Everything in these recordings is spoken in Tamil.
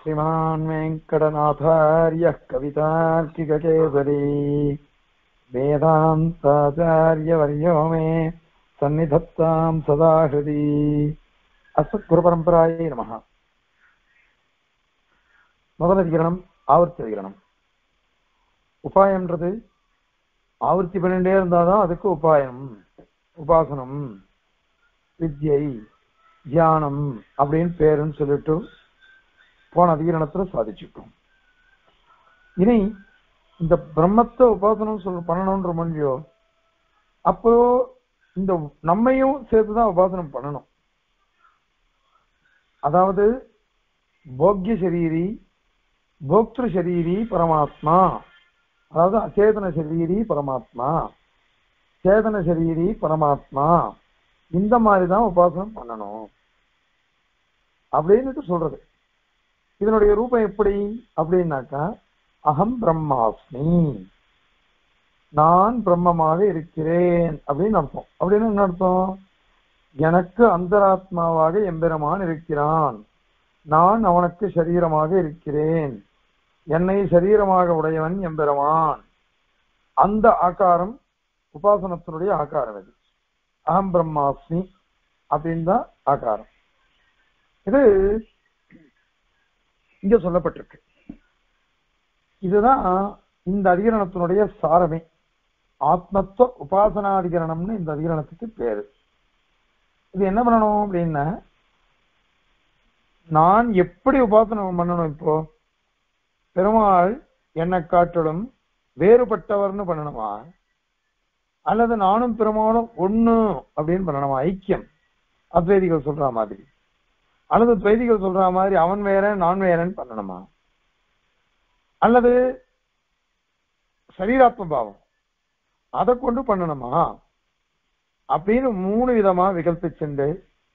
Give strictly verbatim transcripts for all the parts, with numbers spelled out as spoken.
श्रीमान् वेङ्कटनाथार्यः कवितार्किककेसरी वेदान्ताचार्यवर्यो मे सन्निधत्तां सदा हृदि अस्मद्गुरुपरम्परायै नमः। முதல் அதிகரணம் ஆவர்த்தி அதிகரணம். உபாயம்ன்றது ஆவர்த்தி பண்ணிட்டே இருந்தாதான் அதுக்கு உபாயம், உபாசனம், வித்யை, தியானம் அப்படின்னு பேருன்னு சொல்லிட்டு போன அதிகரணத்துல சாதிச்சுட்டோம். இனி இந்த பிரம்மத்தை உபாசனம் சொல்ல பண்ணணும்ன்ற மொழியோ அப்போ இந்த நம்மையும் சேர்த்துதான் உபாசனம் பண்ணணும். அதாவது போக்ய சரீரி, போக்திரு சரீரி பரமாத்மா, அதாவது அச்சேதன சரீரி பரமாத்மா, சேதன சரீரி பரமாத்மா, இந்த மாதிரிதான் உபாசனம் பண்ணணும் அப்படின்னு சொல்றது. இதனுடைய ரூபம் எப்படி அப்படின்னாக்கா, அகம் பிரம்மாஸ்மி, நான் பிரம்மமாக இருக்கிறேன் அப்படின்னு அர்த்தம். அப்படின்னு என்ன அர்த்தம்? எனக்கு அந்தராத்மாவாக எம்பெருமான் இருக்கிறான், நான் அவனுக்கு சரீரமாக இருக்கிறேன், என்னை சரீரமாக உடையவன் எம்பெருமான். அந்த ஆகாரம் உபாசனத்தினுடைய ஆகாரம். இது அகம் பிரம்மாஸ்மி அப்படின்னு தான் ஆகாரம். இது இங்க சொல்லப்பட்டிருக்கு. இதுதான் இந்த அதிகரணத்தினுடைய சாரமே. ஆத்மத்துவ உபாசனாதிகரணம்னு இந்த அதிகரணத்துக்கு பேரு. இது என்ன பண்ணணும் அப்படின்னா, நான் எப்படி உபாசனம் பண்ணணும்? இப்போ பெருமாள் என்னை காட்டிலும் வேறுபட்டவர்னு பண்ணணுமா, அல்லது நானும் பெருமாளும் ஒண்ணு அப்படின்னு பண்ணணுமா? ஐக்கியம், அத்வைதிகள் சொல்ற மாதிரி, அல்லது துவைதிகள் சொல்ற மாதிரி அவன் வேற நான் வேறன்னு பண்ணணுமா, அல்லது சரீராத்ம பாவம் அதை கொண்டு பண்ணணுமா அப்படின்னு மூணு விதமா விகல்பிச்சுண்டு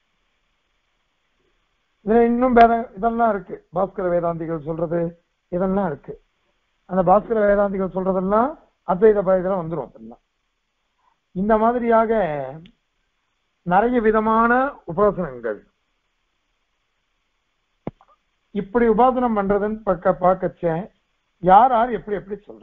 இதுல இன்னும் வேற இதெல்லாம் இருக்கு. பாஸ்கர வேதாந்திகள் சொல்றது இதெல்லாம் இருக்கு. அந்த பாஸ்கர வேதாந்திகள் சொல்றதெல்லாம் அத்வைத பயத்துல வந்துடும். அதெல்லாம் இந்த மாதிரியாக நிறைய விதமான உபாசனங்கள். இப்படி உபாசனம் பண்றதுன்னு பக்க பார்க்கச்ச யார் யார் எப்படி எப்படி சொல்ற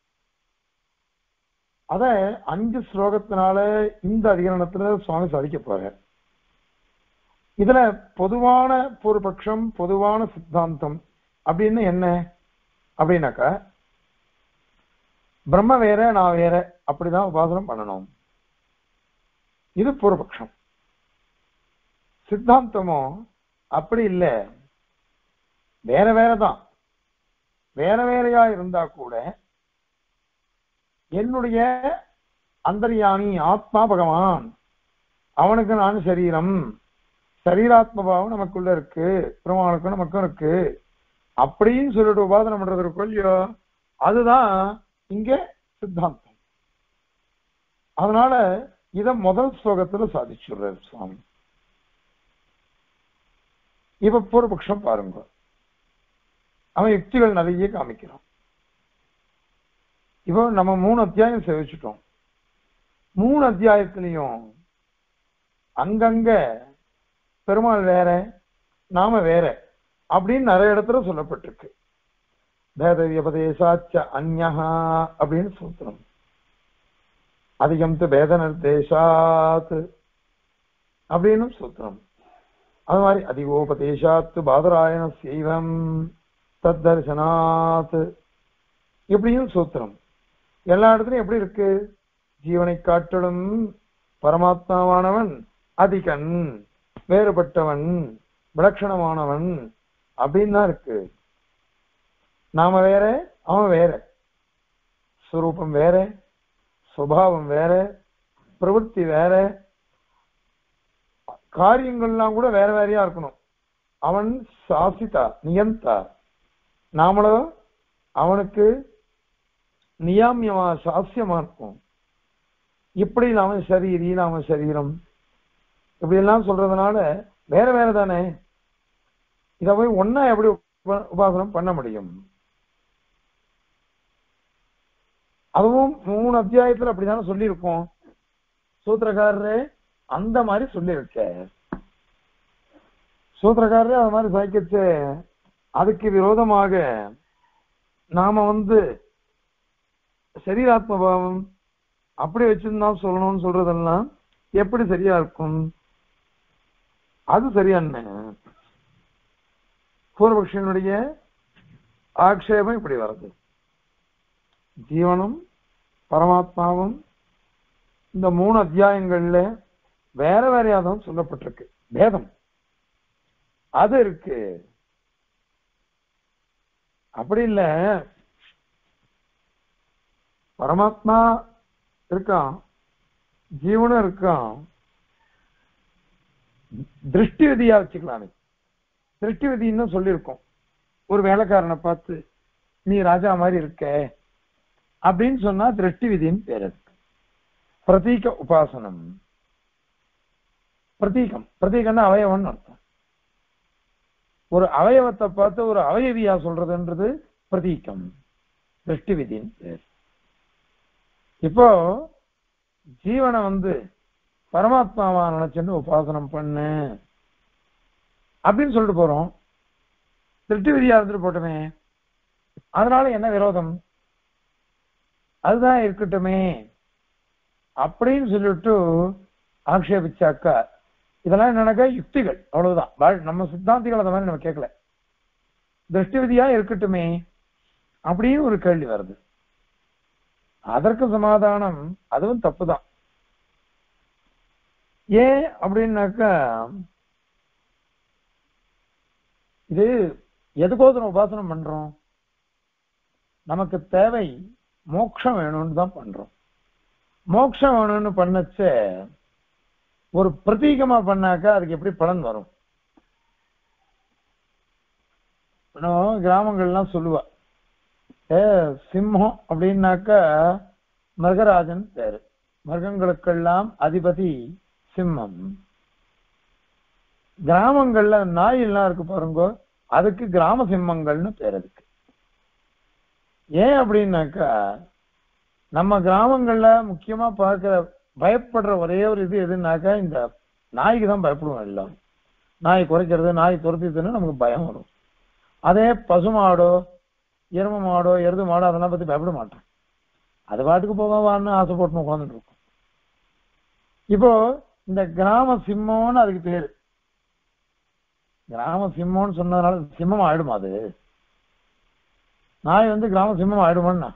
அத அஞ்சு ஸ்லோகத்தினால இந்த அதிகரணத்துல சுவாமி சாதிக்க போற. இதுல பொதுவான பூர்வபக்ஷம், பொதுவான சித்தாந்தம் அப்படின்னு என்ன அப்படின்னாக்கா, பிரம்ம வேற நான் வேற அப்படிதான் உபாசனம் பண்ணணும். இது பூர்வபக்ஷம். சித்தாந்தமோ அப்படி இல்லை, வேற வேறதான். வேற வேறையா இருந்தா கூட என்னுடைய அந்தர்யாமி ஆத்மா பகவான், அவனுக்கு நான் சரீரம், சரீராத்மபாவம் நமக்குள்ள இருக்கு, பெருமானுக்கும் நமக்கும் இருக்கு அப்படின்னு சொல்லிட்டு உபாசனம் பண்றது இருக்கும் இல்லையோ, அதுதான் இங்க சித்தாந்தம். அதனால இத முதல் ஸ்லோகத்துல சாதிச்சுடுறாரு சுவாமி. இப்ப பூர்வபக்ஷம் பாருங்க, அவன் யுக்திகள் நிறைய காமிக்கிறான். இப்போ நம்ம மூணு அத்தியாயம் சேவிச்சுட்டோம். மூணு அத்தியாயத்திலையும் அங்கங்க பெருமாள் வேற நாம வேற அப்படின்னு நிறைய இடத்துல சொல்லப்பட்டிருக்கு. பேத வியபதேசாச்ச அந்யஹா அப்படின்னு சூத்திரம். அதிகம் து பேத நிர்தேசாத் அப்படின்னு சூத்திரம். அது மாதிரி அதிகோபதேசாத்து பாதராயண சைவம் தத்தர்சனாத் இப்படியும் சூத்திரம். எல்லா இடத்துலையும் எப்படி இருக்கு? ஜீவனை காட்டிலும் பரமாத்மாவானவன் அதிகன், வேறுபட்டவன், விலட்சணமானவன் அப்படின்னு தான் இருக்கு. நாம வேற அவன் வேற, ஸ்வரூபம் வேற, சுபாவம் வேற, பிரவೃತ್ತಿ வேற, காரியங்கள்லாம் கூட வேற வேறையா இருக்கணும். அவன் சாசிதா நியந்தா, நாமளும் அவனுக்கு நியாமியமா சாஸ்தியமா இருக்கும். இப்படி நாம சரீரி நாம சரீரம் இப்படி எல்லாம் சொல்றதுனால வேற வேற தானே. இத போய் ஒன்னா எப்படி உபாசனம் பண்ண முடியும்? அதுவும் மூணு அத்தியாயத்துல அப்படித்தானே சொல்லியிருக்கோம். சூத்திரக்காரரே அந்த மாதிரி சொல்லியிருக்க. சூத்திரக்காரரே அது மாதிரி சாய்க்கச்சு அதுக்கு விரோதமாக நாம வந்து சரீராத்ம பாவம் அப்படி வச்சிருந்தா சொல்லணும்னு சொல்றதெல்லாம் எப்படி சரியா இருக்கும்? அது சரியான பூர்வபக்ஷனுடைய ஆக்ஷேபம் இப்படி வருது. ஜீவனும் பரமாத்மாவும் இந்த மூணு அத்தியாயங்கள்ல வேற வேறையாதான் சொல்லப்பட்டிருக்கு. பேதம் அது இருக்கு. அப்படி இல்ல, பரமாத்மா இருக்கான், ஜீவனும் இருக்கான். திருஷ்டி விதியா வச்சுக்கலாமே. திருஷ்டி விதின்னு சொல்லியிருக்கோம். ஒரு வேலைக்காரனை பார்த்து நீ ராஜா மாதிரி இருக்க அப்படின்னு சொன்னா திருஷ்டி விதின்னு பேர். இருக்கு பிரதீக உபாசனம். பிரதீகம், பிரதீகம்னா அவயவம்னு அர்த்தம். ஒரு அவயவத்தை பார்த்து ஒரு அவயவியா சொல்றதுன்றது பிரதீகம், திருஷ்டி விதின்னு பேர். இப்போ ஜீவனை வந்து பரமாத்மாவா நினைச்சுன்னு உபாசனம் பண்ணு அப்படின்னு சொல்லிட்டு போறோம். திருஷ்டி விதியா இருந்துட்டு போட்டுமே, அதனால என்ன விரோதம்? அதுதான் இருக்கட்டுமே அப்படின்னு சொல்லிட்டு ஆக்ஷேபிச்சாக்கா இதெல்லாம் என்னன்னாக்கா யுக்திகள், அவ்வளவுதான். நம்ம சித்தாந்திகள் அந்த மாதிரி நம்ம கேட்கல. திருஷ்டி விதியா இருக்கட்டுமே அப்படின்னு ஒரு கேள்வி வருது. அதற்கு சமாதானம் அதுவும் தப்புதான். ஏன் அப்படின்னாக்கா, இது எதுக்கோசரம் உபாசனம் பண்றோம்? நமக்கு தேவை மோட்சம் வேணும்னு தான் பண்றோம். மோட்சம் வேணும்னு பண்ணச்ச ஒரு பிரதீகமா பண்ணாக்கா அதுக்கு எப்படி பலன் வரும்? கிராமங்கள்லாம் சொல்லுவா, ஏ சிம்மம் அப்படின்னாக்கா மிருகராஜன் பேரு, மிருகங்களுக்கெல்லாம் அதிபதி சிம்மம். கிராமங்கள்ல நாய் எல்லாம் இருக்கு பாருங்க, அதுக்கு கிராம சிம்மங்கள்னு பேர். அதுக்கு ஏன் அப்படின்னாக்கா, நம்ம கிராமங்கள்ல முக்கியமா பார்க்கிற பயப்படுற ஒரே ஒரு இது எதுனாக்கா இந்த நாய்க்கு தான் பயப்படுவோம். எல்லாம் நாய் குறைக்கிறது, நாய் துரத்திதுன்னு நமக்கு பயம் வரும். அதே பசுமாடோ எரும மாடோ எருது மாடோ அதெல்லாம் பத்தி பயப்பட மாட்டேன். அது பாட்டுக்கு போகவான்னு ஆசைப்பட்டு உட்காந்துட்டு இருக்கும். இப்போ இந்த கிராம சிம்மம்னு அதுக்கு பேரு. கிராம சிம்மம்னு சொன்னதுனால சிம்மம் ஆயிடுமா? அது நாய் வந்து கிராம சிம்மம் ஆயிடுமான்னா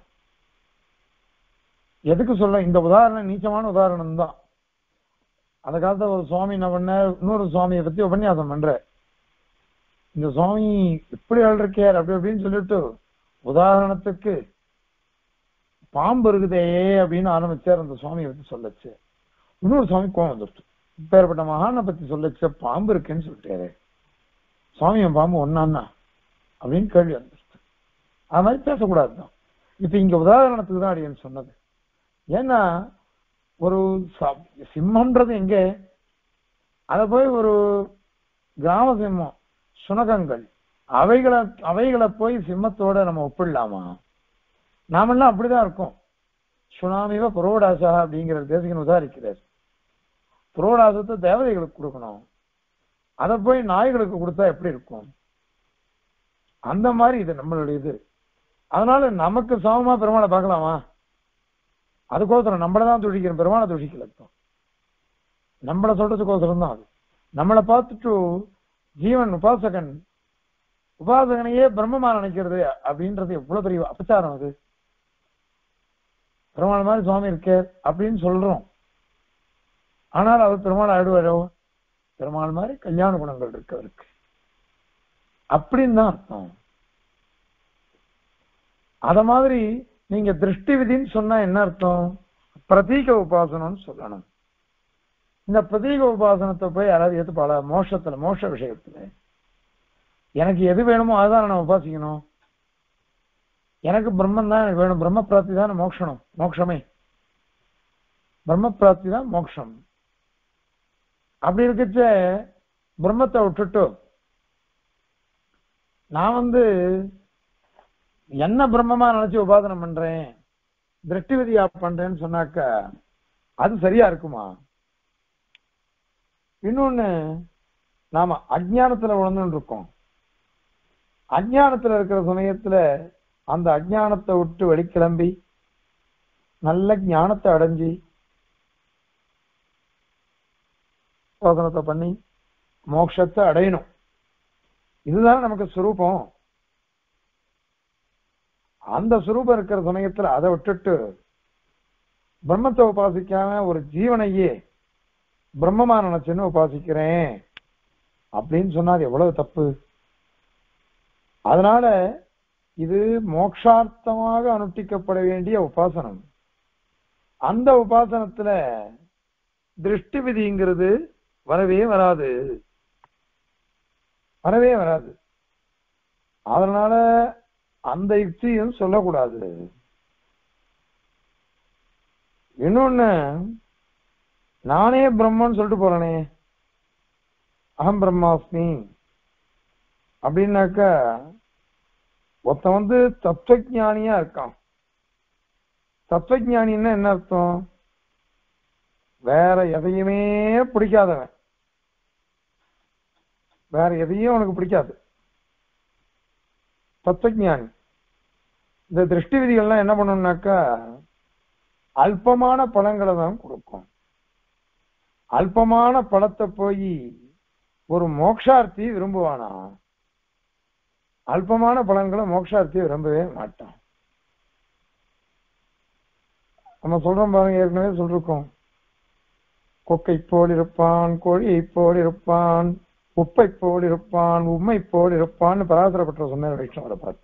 எதுக்கு சொல்ல? இந்த உதாரணம் நீச்சமான உதாரணம் தான். அந்த காலத்துல ஒரு சுவாமி என்ன பண்ண, இன்னொரு சுவாமியை பத்தி உபன்யாசம் பண்ற, இந்த சுவாமி இப்படி அழுக்கார் அப்படி அப்படின்னு சொல்லிட்டு உதாரணத்துக்கு பாம்பு இருக்குதே அப்படின்னு ஆரம்பிச்சார். அந்த சுவாமியை பத்தி சொல்லச்சு. இன்னொரு சுவாமி கோவம் வந்துருச்சு, இப்பேற்பட்ட மகானை பத்தி சொல்லச்ச பாம்பு இருக்குன்னு சொல்லிட்டாரு, சுவாமியும் பாம்பு ஒன்னான்னா அப்படின்னு கேள்வி வந்துருச்சு. அது மாதிரி பேசக்கூடாதுதான். இப்ப இங்க உதாரணத்துக்கு தான் அடியன்னு சொன்னது. ஏன்னா ஒரு சிம்மன்றது எங்க, அத போய் ஒரு கிராம சிம்மம் சுனகங்கள் அவைகளை அவைகளை போய் சிம்மத்தோட நம்ம ஒப்பிடலாமா? நாமெல்லாம் அப்படிதான் இருக்கோம். சுனாமிவ புரோடாசா அப்படிங்கிற தேசிகன் உதாரிக்கிறார். புரோடாசத்தை தேவதைகளுக்கு கொடுக்கணும், அதை போய் நாய்களுக்கு கொடுத்தா எப்படி இருக்கும்? அந்த மாதிரி இது நம்மளுடைய இது. அதனால நமக்கு சமமா பெருமாளை பார்க்கலாமா? அதுக்கோசரம் நம்மளதான் துடிக்கிறோம், பெருமாளை துடிக்கல. நம்மளை சொல்றதுக்கோசரம் தான் அது. நம்மளை பார்த்துட்டு ஜீவன் உபாசகன் உபாசகனையே பிரம்மமா நினைக்கிறது அப்படின்றது எவ்வளவு பெரிய அபச்சாரம். அது பெருமாள் மாதிரி சுவாமி இருக்க அப்படின்னு சொல்றோம். ஆனால் அவர் பெருமாள் ஆயிடுவாரோ? பெருமாள் மாதிரி கல்யாண குணங்கள் இருக்கு அவருக்கு அப்படின்னு தான் அர்த்தம். அத மாதிரி நீங்க திருஷ்டி விதின்னு சொன்னா என்ன அர்த்தம்? பிரதீக உபாசனம்னு சொல்லணும். இந்த பிரதீக உபாசனத்தை போய் யாராவது ஏத்துப்பாளா? மோட்சத்துல, மோட்ச விஷயத்துல எனக்கு எது வேணுமோ அதுதான் நான் உபாசிக்கணும். எனக்கு பிரம்மன் தான் எனக்கு வேணும், பிரம்ம பிராப்தி தான் மோட்சம், மோட்சமே பிரம்ம பிராப்தி தான் மோட்சம். அப்படி இருக்கச்ச பிரம்மத்தை விட்டுட்டு நான் வந்து என்ன பிரம்மமா நினைச்சு உபாசனம் பண்றேன், திருஷ்டி விதியா பண்றேன்னு சொன்னாக்க அது சரியா இருக்குமா? இன்னொன்னு, நாம அஜ்ஞானத்துல உழந்துட்டு இருக்கோம். அஞ்ஞானத்துல இருக்கிற சமயத்துல அந்த அஞ்ஞானத்தை விட்டு வெளிக்கிளம்பி நல்ல ஞானத்தை அடைஞ்சி சோதனத்தை பண்ணி மோட்சத்தை அடையணும். இதுதான் நமக்கு சுரூபம். அந்த சுரூபம் இருக்கிற சமயத்துல அதை விட்டுட்டு பிரம்மத்தை உபாசிக்காம ஒரு ஜீவனையே பிரம்மமா நினைச்சுன்னு உபாசிக்கிறேன் அப்படின்னு சொன்னா அது எவ்வளவு தப்பு. அதனால இது மோட்சார்த்தமாக அனுஷ்டிக்கப்பட வேண்டிய உபாசனம். அந்த உபாசனத்துல திருஷ்டி விதிங்கிறது வரவே வராது, வரவே வராது. அதனால அந்த யுக்தியும் சொல்லக்கூடாது. இன்னொன்னு, நானே பிரம்மன்னு சொல்லிட்டு போறேனே, அகம் பிரம்மாஸ்மி அப்படின்னாக்கா ஒருத்தன் வந்து தத்துவஞானியா இருக்கான். தத்துவஞானின்னா என்ன அர்த்தம்? வேற எதையுமே பிடிக்காதவன், வேற எதையும் அவனுக்கு பிடிக்காது தத்துவஞானி. இந்த திருஷ்டி விதிகள்லாம் என்ன பண்ணணும்னாக்கா அல்பமான பலங்களை தான் கொடுக்கும். அல்பமான பலத்தை போய் ஒரு மோக்ஷார்த்தி விரும்புவானா? அல்பமான பலன்களை மோக்ஷார்த்தி விரும்பவே மாட்டான். நம்ம சொல்றோம் பாருங்க, ஏற்கனவே சொல்லிருக்கோம், கொக்கை போல் இருப்பான், கோழியை போல் இருப்பான், உப்பை போல் இருப்பான், உண்மை போல் இருப்பான்னு பராசரப்பட்ட சொன்ன வைஷ்ணவரை பார்த்து.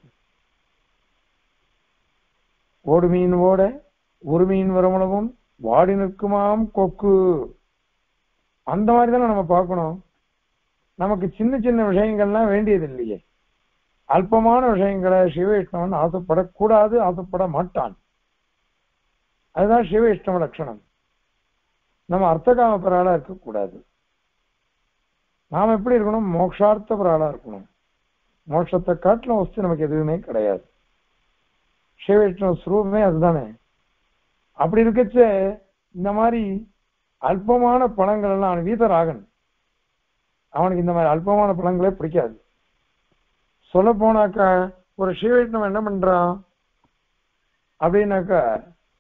ஓடு மீன் ஓட ஒரு மீன் வருமளவும் வாடி நிற்குமாம் கொக்கு. அந்த மாதிரி தானே நம்ம பார்க்கணும். நமக்கு சின்ன சின்ன விஷயங்கள்லாம் வேண்டியது இல்லையே. அல்பமான விஷயங்களை சிவவைஷ்ணவன் ஆசைப்படக்கூடாது, ஆசைப்பட மாட்டான். அதுதான் சிவவைஷ்ணவ லட்சணம். நம்ம அர்த்தகாம பராளா இருக்கக்கூடாது. நாம எப்படி இருக்கணும்? மோட்சார்த்த பராளா இருக்கணும். மோட்சத்தை காட்டிலும் வஸ்து நமக்கு எதுவுமே கிடையாது. சிவவைஷ்ணவ ஸ்வரூபமே அதுதானே. அப்படி இருக்கச்ச இந்த மாதிரி அல்பமான பழங்கள் எல்லாம், வீதராகன் அவனுக்கு இந்த மாதிரி அல்பமான பழங்களே பிடிக்காது. சொல்ல போனாக்கா ஒரு சிவவைஷ்ணவன் என்ன பண்றான் அப்படின்னாக்கா,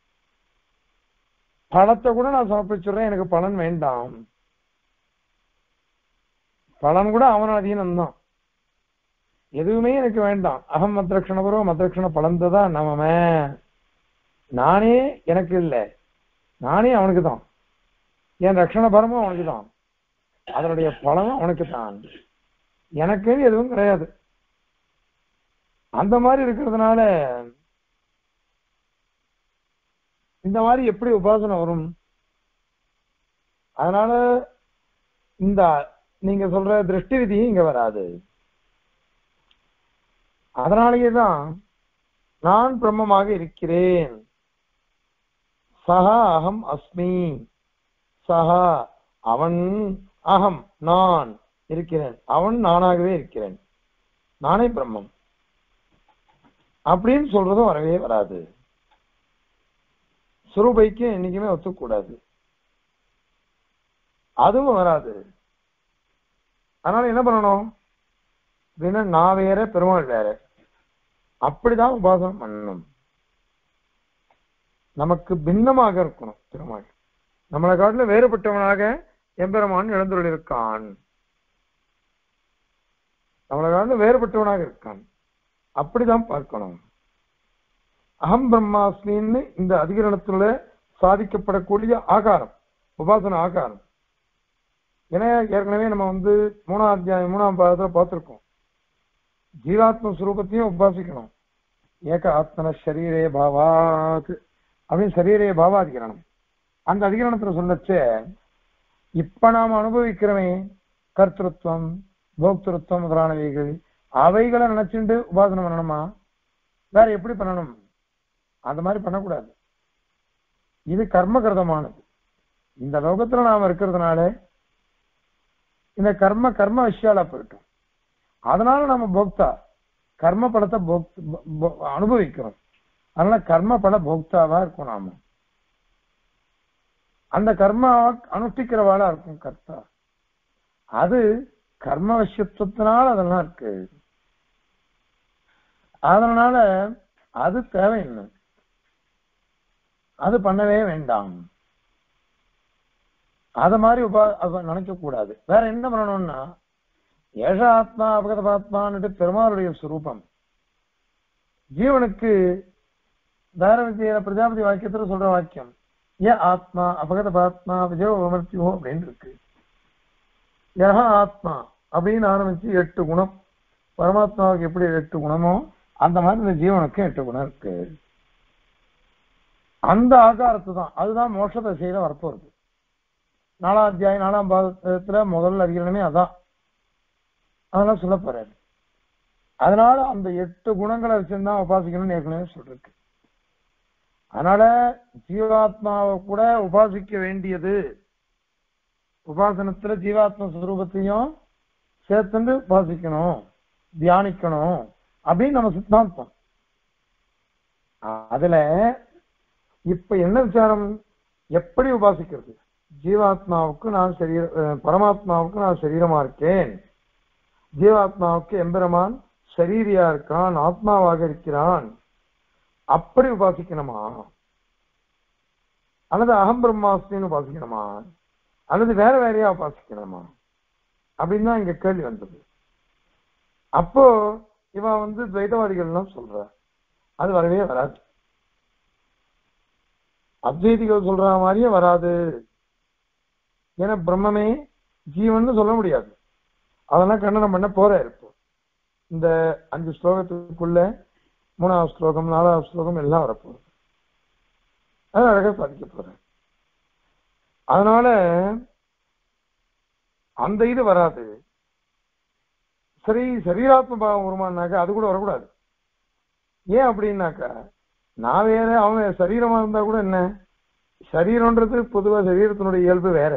பழத்தை கூட நான் சமர்ப்பிச்சுடுறேன், எனக்கு பலன் வேண்டாம். பலன் கூட அவன் அதீனம் தான், எதுவுமே எனக்கு வேண்டாம். அகம் மத்ரக்ஷண பரோ மத்ரக்ஷண பலந்ததான் நம்ம, நானே எனக்கு இல்லை, நானே அவனுக்கு தான். என் ரட்சண பரமும் அவனுக்கு தான், அதனுடைய பலனும் அவனுக்கு தான், எனக்குன்னு எதுவும் கிடையாது. அந்த மாதிரி இருக்கிறதுனால இந்த மாதிரி எப்படி உபாசனை வரும்? அதனால இந்த நீங்க சொல்ற திருஷ்டி விதி இங்க வராது. அதனாலேயேதான் நான் பிரம்மமாக இருக்கிறேன், சஹா அகம் அஸ்மி, சஹா அவன், அகம் நான் இருக்கிறேன், அவன் நானாகவே இருக்கிறேன், நானே பிரம்மம் அப்படின்னு சொல்றதும் வரவே வராது. சுரூபைக்கு என்னைக்குமே ஒத்துக்கூடாது, அதுவும் வராது. அதனால என்ன பண்ணணும் அப்படின்னா, நான் வேற பெருமாள் வேற, அப்படிதான் உபாசனம் பண்ணணும். நமக்கு பின்னமாக இருக்கணும் பெருமாள். நம்மளை காட்டில வேறுபட்டவனாக எம்பெருமான் எழுந்துள்ள இருக்கான், நம்மளை காட்டில வேறுபட்டவனாக இருக்கான், அப்படிதான் பார்க்கணும். அகம் பிரம்மாஸ்மின்னு இந்த அதிகரணத்துல சாதிக்கப்படக்கூடிய ஆகாரம், உபாசன ஆகாரம். ஏன்னா ஏற்கனவே நம்ம வந்து மூணாம் அத்தியாயம் மூணாம் பாதத்துல பார்த்திருக்கோம், ஜீவாத்ம சுரூபத்தையும் உபாசிக்கணும். ஏக ஆத்மன ஷரீரே பாவாத் அப்படின்னு ஷரீரே பாவா அதிகரணம். அந்த அதிகரணத்துல சொல்லச்சே, இப்ப நாம் அனுபவிக்கிறவே கர்த்திருவம் போக்திருத்தம் முதலானவைகள், அவைகளை நினைச்சுட்டு உபாசனை பண்ணணுமா? வேற எப்படி பண்ணணும்? அந்த மாதிரி பண்ணக்கூடாது. இது கர்மகிருதமானது. இந்த லோகத்துல நாம இருக்கிறதுனால இந்த கர்ம கர்ம விஷயாலா போயிட்டோம். அதனால நம்ம போக்தா, கர்ம பலத்தை அனுபவிக்கிறோம். அதனால கர்ம பல போக்தாவா இருக்கும். நாம அந்த கர்ம அனுஷ்டிக்கிறவாளா இருக்கும் கர்த்தா. அது கர்ம விஷயத்தினால அதெல்லாம் இருக்கு. அதனால அது தேவையில்லை, அது பண்ணவே வேண்டாம். அத மாதிரி உபா நினைக்க கூடாது. வேற என்ன பண்ணணும்னா, ஏஷ ஆத்மா அபகத ஆத்மான்னுட்டு பெருமாளுடைய சுரூபம் ஜீவனுக்கு தார வித்தியில பிரஜாபதி வாக்கியத்துல சொல்ற வாக்கியம் ஏ ஆத்மா அபகத ஆத்மா விஜய விமர்த்தியோ அப்படின்னு இருக்கு. யஹ ஆத்மா அப்படின்னு ஆரம்பிச்சு எட்டு குணம், பரமாத்மாவுக்கு எப்படி எட்டு குணமோ அந்த மாதிரி இந்த ஜீவனுக்கு எட்டு குணம் இருக்கு. அந்த ஆகாரத்து தான், அதுதான் மோட்ச தசையில வரப்போறது. நாலாம் அத்தியாயம் நாலாம் பாகத்துல முதல் அதிகரணமே அதான், அதெல்லாம் சொல்ல போறாரு. அதனால அந்த எட்டு குணங்களை வச்சுதான் உபாசிக்கணும்னு ஏற்கனவே சொல்லிருக்கு. அதனால ஜீவாத்மாவை கூட உபாசிக்க வேண்டியது, உபாசனத்துல ஜீவாத்ம ஸ்வரூபத்தையும் சேர்த்துண்டு உபாசிக்கணும், தியானிக்கணும் அப்படின்னு நம்ம சித்தாந்தம். அதுல இப்ப என்ன விசாரம், எப்படி உபாசிக்கிறது? ஜீவாத்மாவுக்கு நான் சரீர பரமாத்மாவுக்கு நான் சரீரமா இருக்கேன், ஜீவாத்மாவுக்கு எம்பெருமான் சரீரியா இருக்கான், ஆத்மாவாக இருக்கிறான், அப்படி உபாசிக்கணுமா? அல்லது அகம் பிரம்மாஸ்மின்னு உபாசிக்கணுமா? அல்லது வேற வேறையா உபாசிக்கணுமா? அப்படின்னு தான் இங்க கேள்வி வந்தது. அப்போ இவன் வந்து துவைதவாதிகள்லாம் சொல்ற அது வரவே வராது, அத்வைதிகள் சொல்ற மாதிரியே வராது. ஏன்னா பிரம்மமே ஜீவன் சொல்ல முடியாது, அதெல்லாம் கண்டனம் பண்ண போற இருப்போம். இந்த அஞ்சு ஸ்லோகத்துக்குள்ள மூணாவது ஸ்லோகம் நாலாவது ஸ்லோகம் எல்லாம் வரப்போகுது, அது அழகா சாதிக்க போறேன். அதனால அந்த இது வராது. சரி, சரீராத்ம பாவம் வருமானாக்கா அது கூட வரக்கூடாது. ஏன் அப்படின்னாக்கா, நான் வேற அவன் சரீரமா இருந்தா கூட என்ன, சரீரம்ன்றது பொதுவா சரீரத்தினுடைய இயல்பு வேற,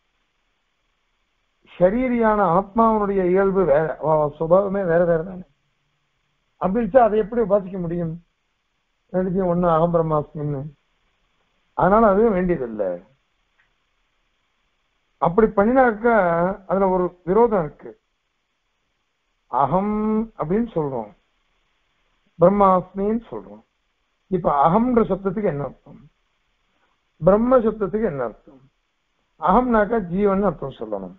ஷரீரியான ஆத்மாவனுடைய இயல்பு வேற, சுபாவமே வேற வேற தானே. அப்படின்ச்சா அதை எப்படி உபாசிக்க முடியும்? ரெண்டுத்தையும் ஒண்ணு அகம் பிரம்மாஸ்மின்னு, அதனால அதுவும் வேண்டியதில்லை. அப்படி பண்ணினாக்கா அதுல ஒரு விரோதம் இருக்கு. அகம் அப்படின்னு சொல்றோம், பிரம்மாஸ்மின்னு சொல்றோம். இப்ப அகம்ன்ற சப்தத்துக்கு என்ன அர்த்தம், பிரம்ம சப்தத்துக்கு என்ன அர்த்தம்? அகம்னாக்கா ஜீவன் அர்த்தம் சொல்லணும்,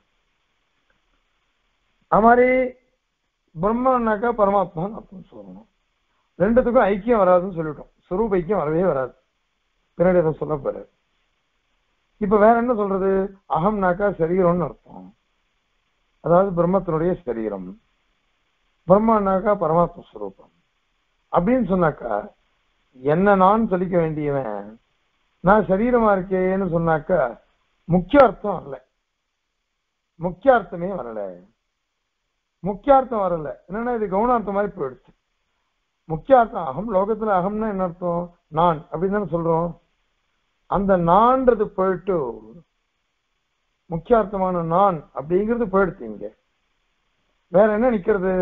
அது மாதிரி பிரம்மன்னாக்கா பரமாத்மான்னு அர்த்தம் சொல்லணும். ரெண்டுத்துக்கும் ஐக்கியம் வராதுன்னு சொல்லிட்டோம், சுரூப ஐக்கியம் வரவே வராது, பின்னாடி அதை சொல்ல போற. இப்ப வேற என்ன சொல்றது, அகம்னாக்கா சரீரம்னு அர்த்தம், அதாவது பிரம்மத்தினுடைய சரீரம், பிரம்மன்னாக்கா பரமாத்ம ஸ்வரூபம் அப்படின்னு சொன்னாக்கா என்ன நான் சொல்லிக்க வேண்டியவன் நான் சரீரமா இருக்கேன்னு சொன்னாக்கா முக்கிய அர்த்தம் வரல, முக்கிய அர்த்தமே வரல, முக்கியார்த்தம் வரல. என்னன்னா இது கவுனார்த்தம் மாதிரி போயிடுச்சு. முக்கியார்த்தம் அகம், லோகத்துல அகம்னா என்ன அர்த்தம், நான் அப்படின்னு தானே சொல்றோம். அந்த நான்றது போயிட்டு முக்கியார்த்தமான நான் அப்படிங்கிறது போயிடுச்சு. இங்க வேற என்ன நிக்கிறது,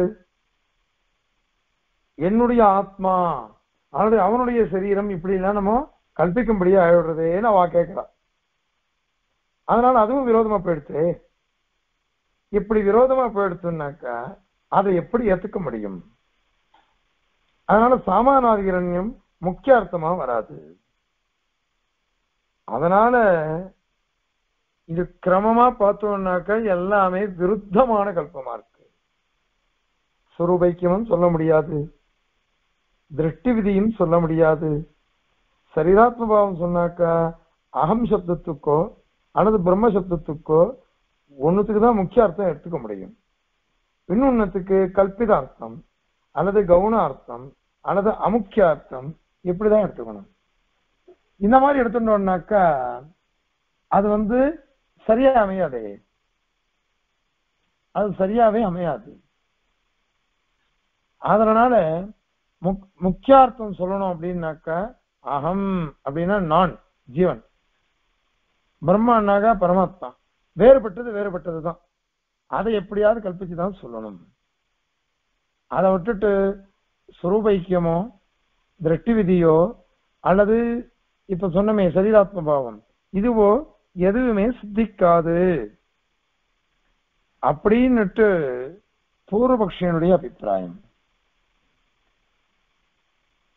என்னுடைய ஆத்மா அவனுடைய அவனுடைய சரீரம் இப்படி எல்லாம் நம்ம கல்பிக்கும்படியா ஆயிடுறதேன்னு அவ கேட்கிறா. அதனால அதுவும் விரோதமா போயிடுச்சு. இப்படி விரோதமா போயிடுச்சுன்னாக்கா அதை எப்படி ஏத்துக்க முடியும்? அதனால சாமானாதிகரண்யம் முக்கிய அர்த்தமா வராது. அதனால இது கிரமமா பார்த்தோம்னாக்கா எல்லாமே விருத்தமான கல்பமா இருக்கு. சுரூபைக்கியமும் சொல்ல முடியாது, திருஷ்டி விதியும் சொல்ல முடியாது. சரீராத்ம பாவம் சொன்னாக்கா அகம் சப்தத்துக்கோ அல்லது பிரம்ம சப்தத்துக்கோ ஒன்னுத்துக்கு தான் முக்கிய அர்த்தம் எடுத்துக்க முடியும். இன்னொன்னுத்துக்கு கல்பித அர்த்தம் அல்லது கவுன அர்த்தம் அல்லது அமுக்கிய அர்த்தம் இப்படிதான் எடுத்துக்கணும். இந்த மாதிரி எடுத்துட்டோம்னாக்கா அது வந்து சரியா அமையாதே, அது சரியாவே அமையாது. அதனால முக் முக்கியார்த்தம் சொல்லணும் அப்படின்னாக்கா அகம் அப்படின்னா நான் ஜீவன், பிரம்மானாக்கா பரமாத்மா, வேறுபட்டது வேறுபட்டது தான். அதை எப்படியாவது கல்பிச்சுதான் சொல்லணும். அதை விட்டுட்டு சுரூபைக்கியமோ திருஷ்டி விதியோ அல்லது இப்ப சொன்னமே சரீராத்ம பாவம் இதுவோ எதுவுமே சித்திக்காது அப்படின்னுட்டு பூர்வபக்ஷியனுடைய அபிப்பிராயம்.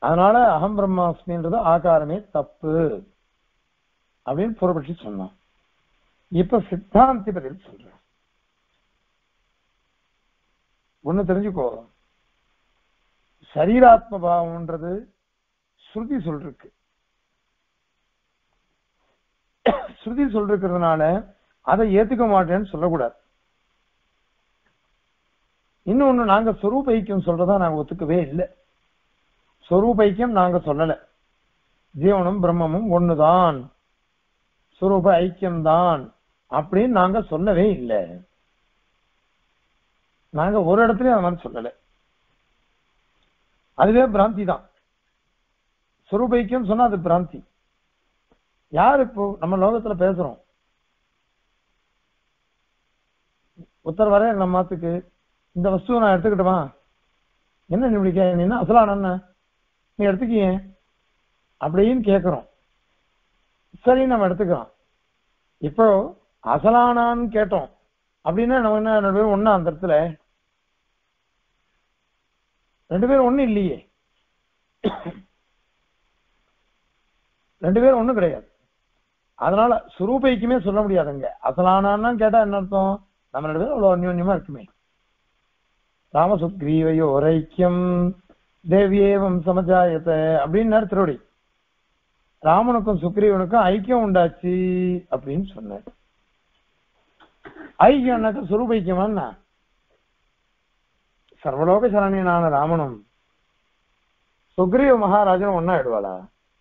அதனால அகம் பிரம்மாஸ்மின்றது ஆகாரமே தப்பு அப்படின்னு பூர்வபட்சி சொன்னான். இப்ப சித்தாந்தி பதில் சொல்ற. ஒண்ணு தெரிஞ்சுக்கோ, சரீராத்ம பாவம்ன்றது ஸ்ருதி சொல்றதுக்கு ஸ்ருதி சொல்றதுனால அதை ஏத்துக்க மாட்டேன்னு சொல்லக்கூடாது. இன்னொன்னு, நாங்க சொரூப ஐக்கியம் சொல்றதா நாங்க ஒத்துக்கவே இல்லை. சொரூப ஐக்கியம் நாங்க சொல்லல. ஜீவனும் பிரம்மமும் ஒண்ணுதான், சொரூப ஐக்கியம்தான் அப்படின்னு நாங்க சொல்லவே இல்லை. நாங்க ஒரு இடத்துலயும் அது மாதிரி சொல்லல. அதுவே பிராந்தி தான். சொரூப ஐக்கியம் சொன்னா அது பிராந்தி. யார் இப்போ நம்ம லோகத்துல பேசுறோம், உத்தர வர நம்ம மாத்துக்கு இந்த வஸ்துவை நான் எடுத்துக்கிட்டோமா, என்ன நீ இப்படி நீ என்ன அசலான நீ எடுத்துக்கிய அப்படின்னு கேட்கிறோம். சரி, நம்ம எடுத்துக்கிறோம். இப்போ அசலானான்னு கேட்டோம் அப்படின்னா நம்ம என்ன ரெண்டு பேரும் ஒண்ணா? அந்த இடத்துல ரெண்டு பேரும் ஒண்ணு இல்லையே, ரெண்டு பேரும் ஒண்ணும் கிடையாது. அதனால சுரூபைக்குமே சொல்ல முடியாதுங்க. அசலானான்னு கேட்டா என்ன அர்த்தம்? நம்ம ரெண்டு பேரும் அவ்வளவு அந்யோன்யமா இருக்குமே. ராமசுக்ரீவையோ ஒரு ஐக்கியம் தேவியேவம் சமஜாயத்த அப்படின்னு திருவடி. ராமனுக்கும் சுக்ரீவனுக்கும் ஐக்கியம் உண்டாச்சு அப்படின்னு சொன்னார். ஐக்கியம்னாக்க சுரூபைக்கியமான்னா சர்வலோக சரணியனான ராமனும் சுக்ரீவ மகாராஜனும் ஒன்னா ஆயிடுவாளா?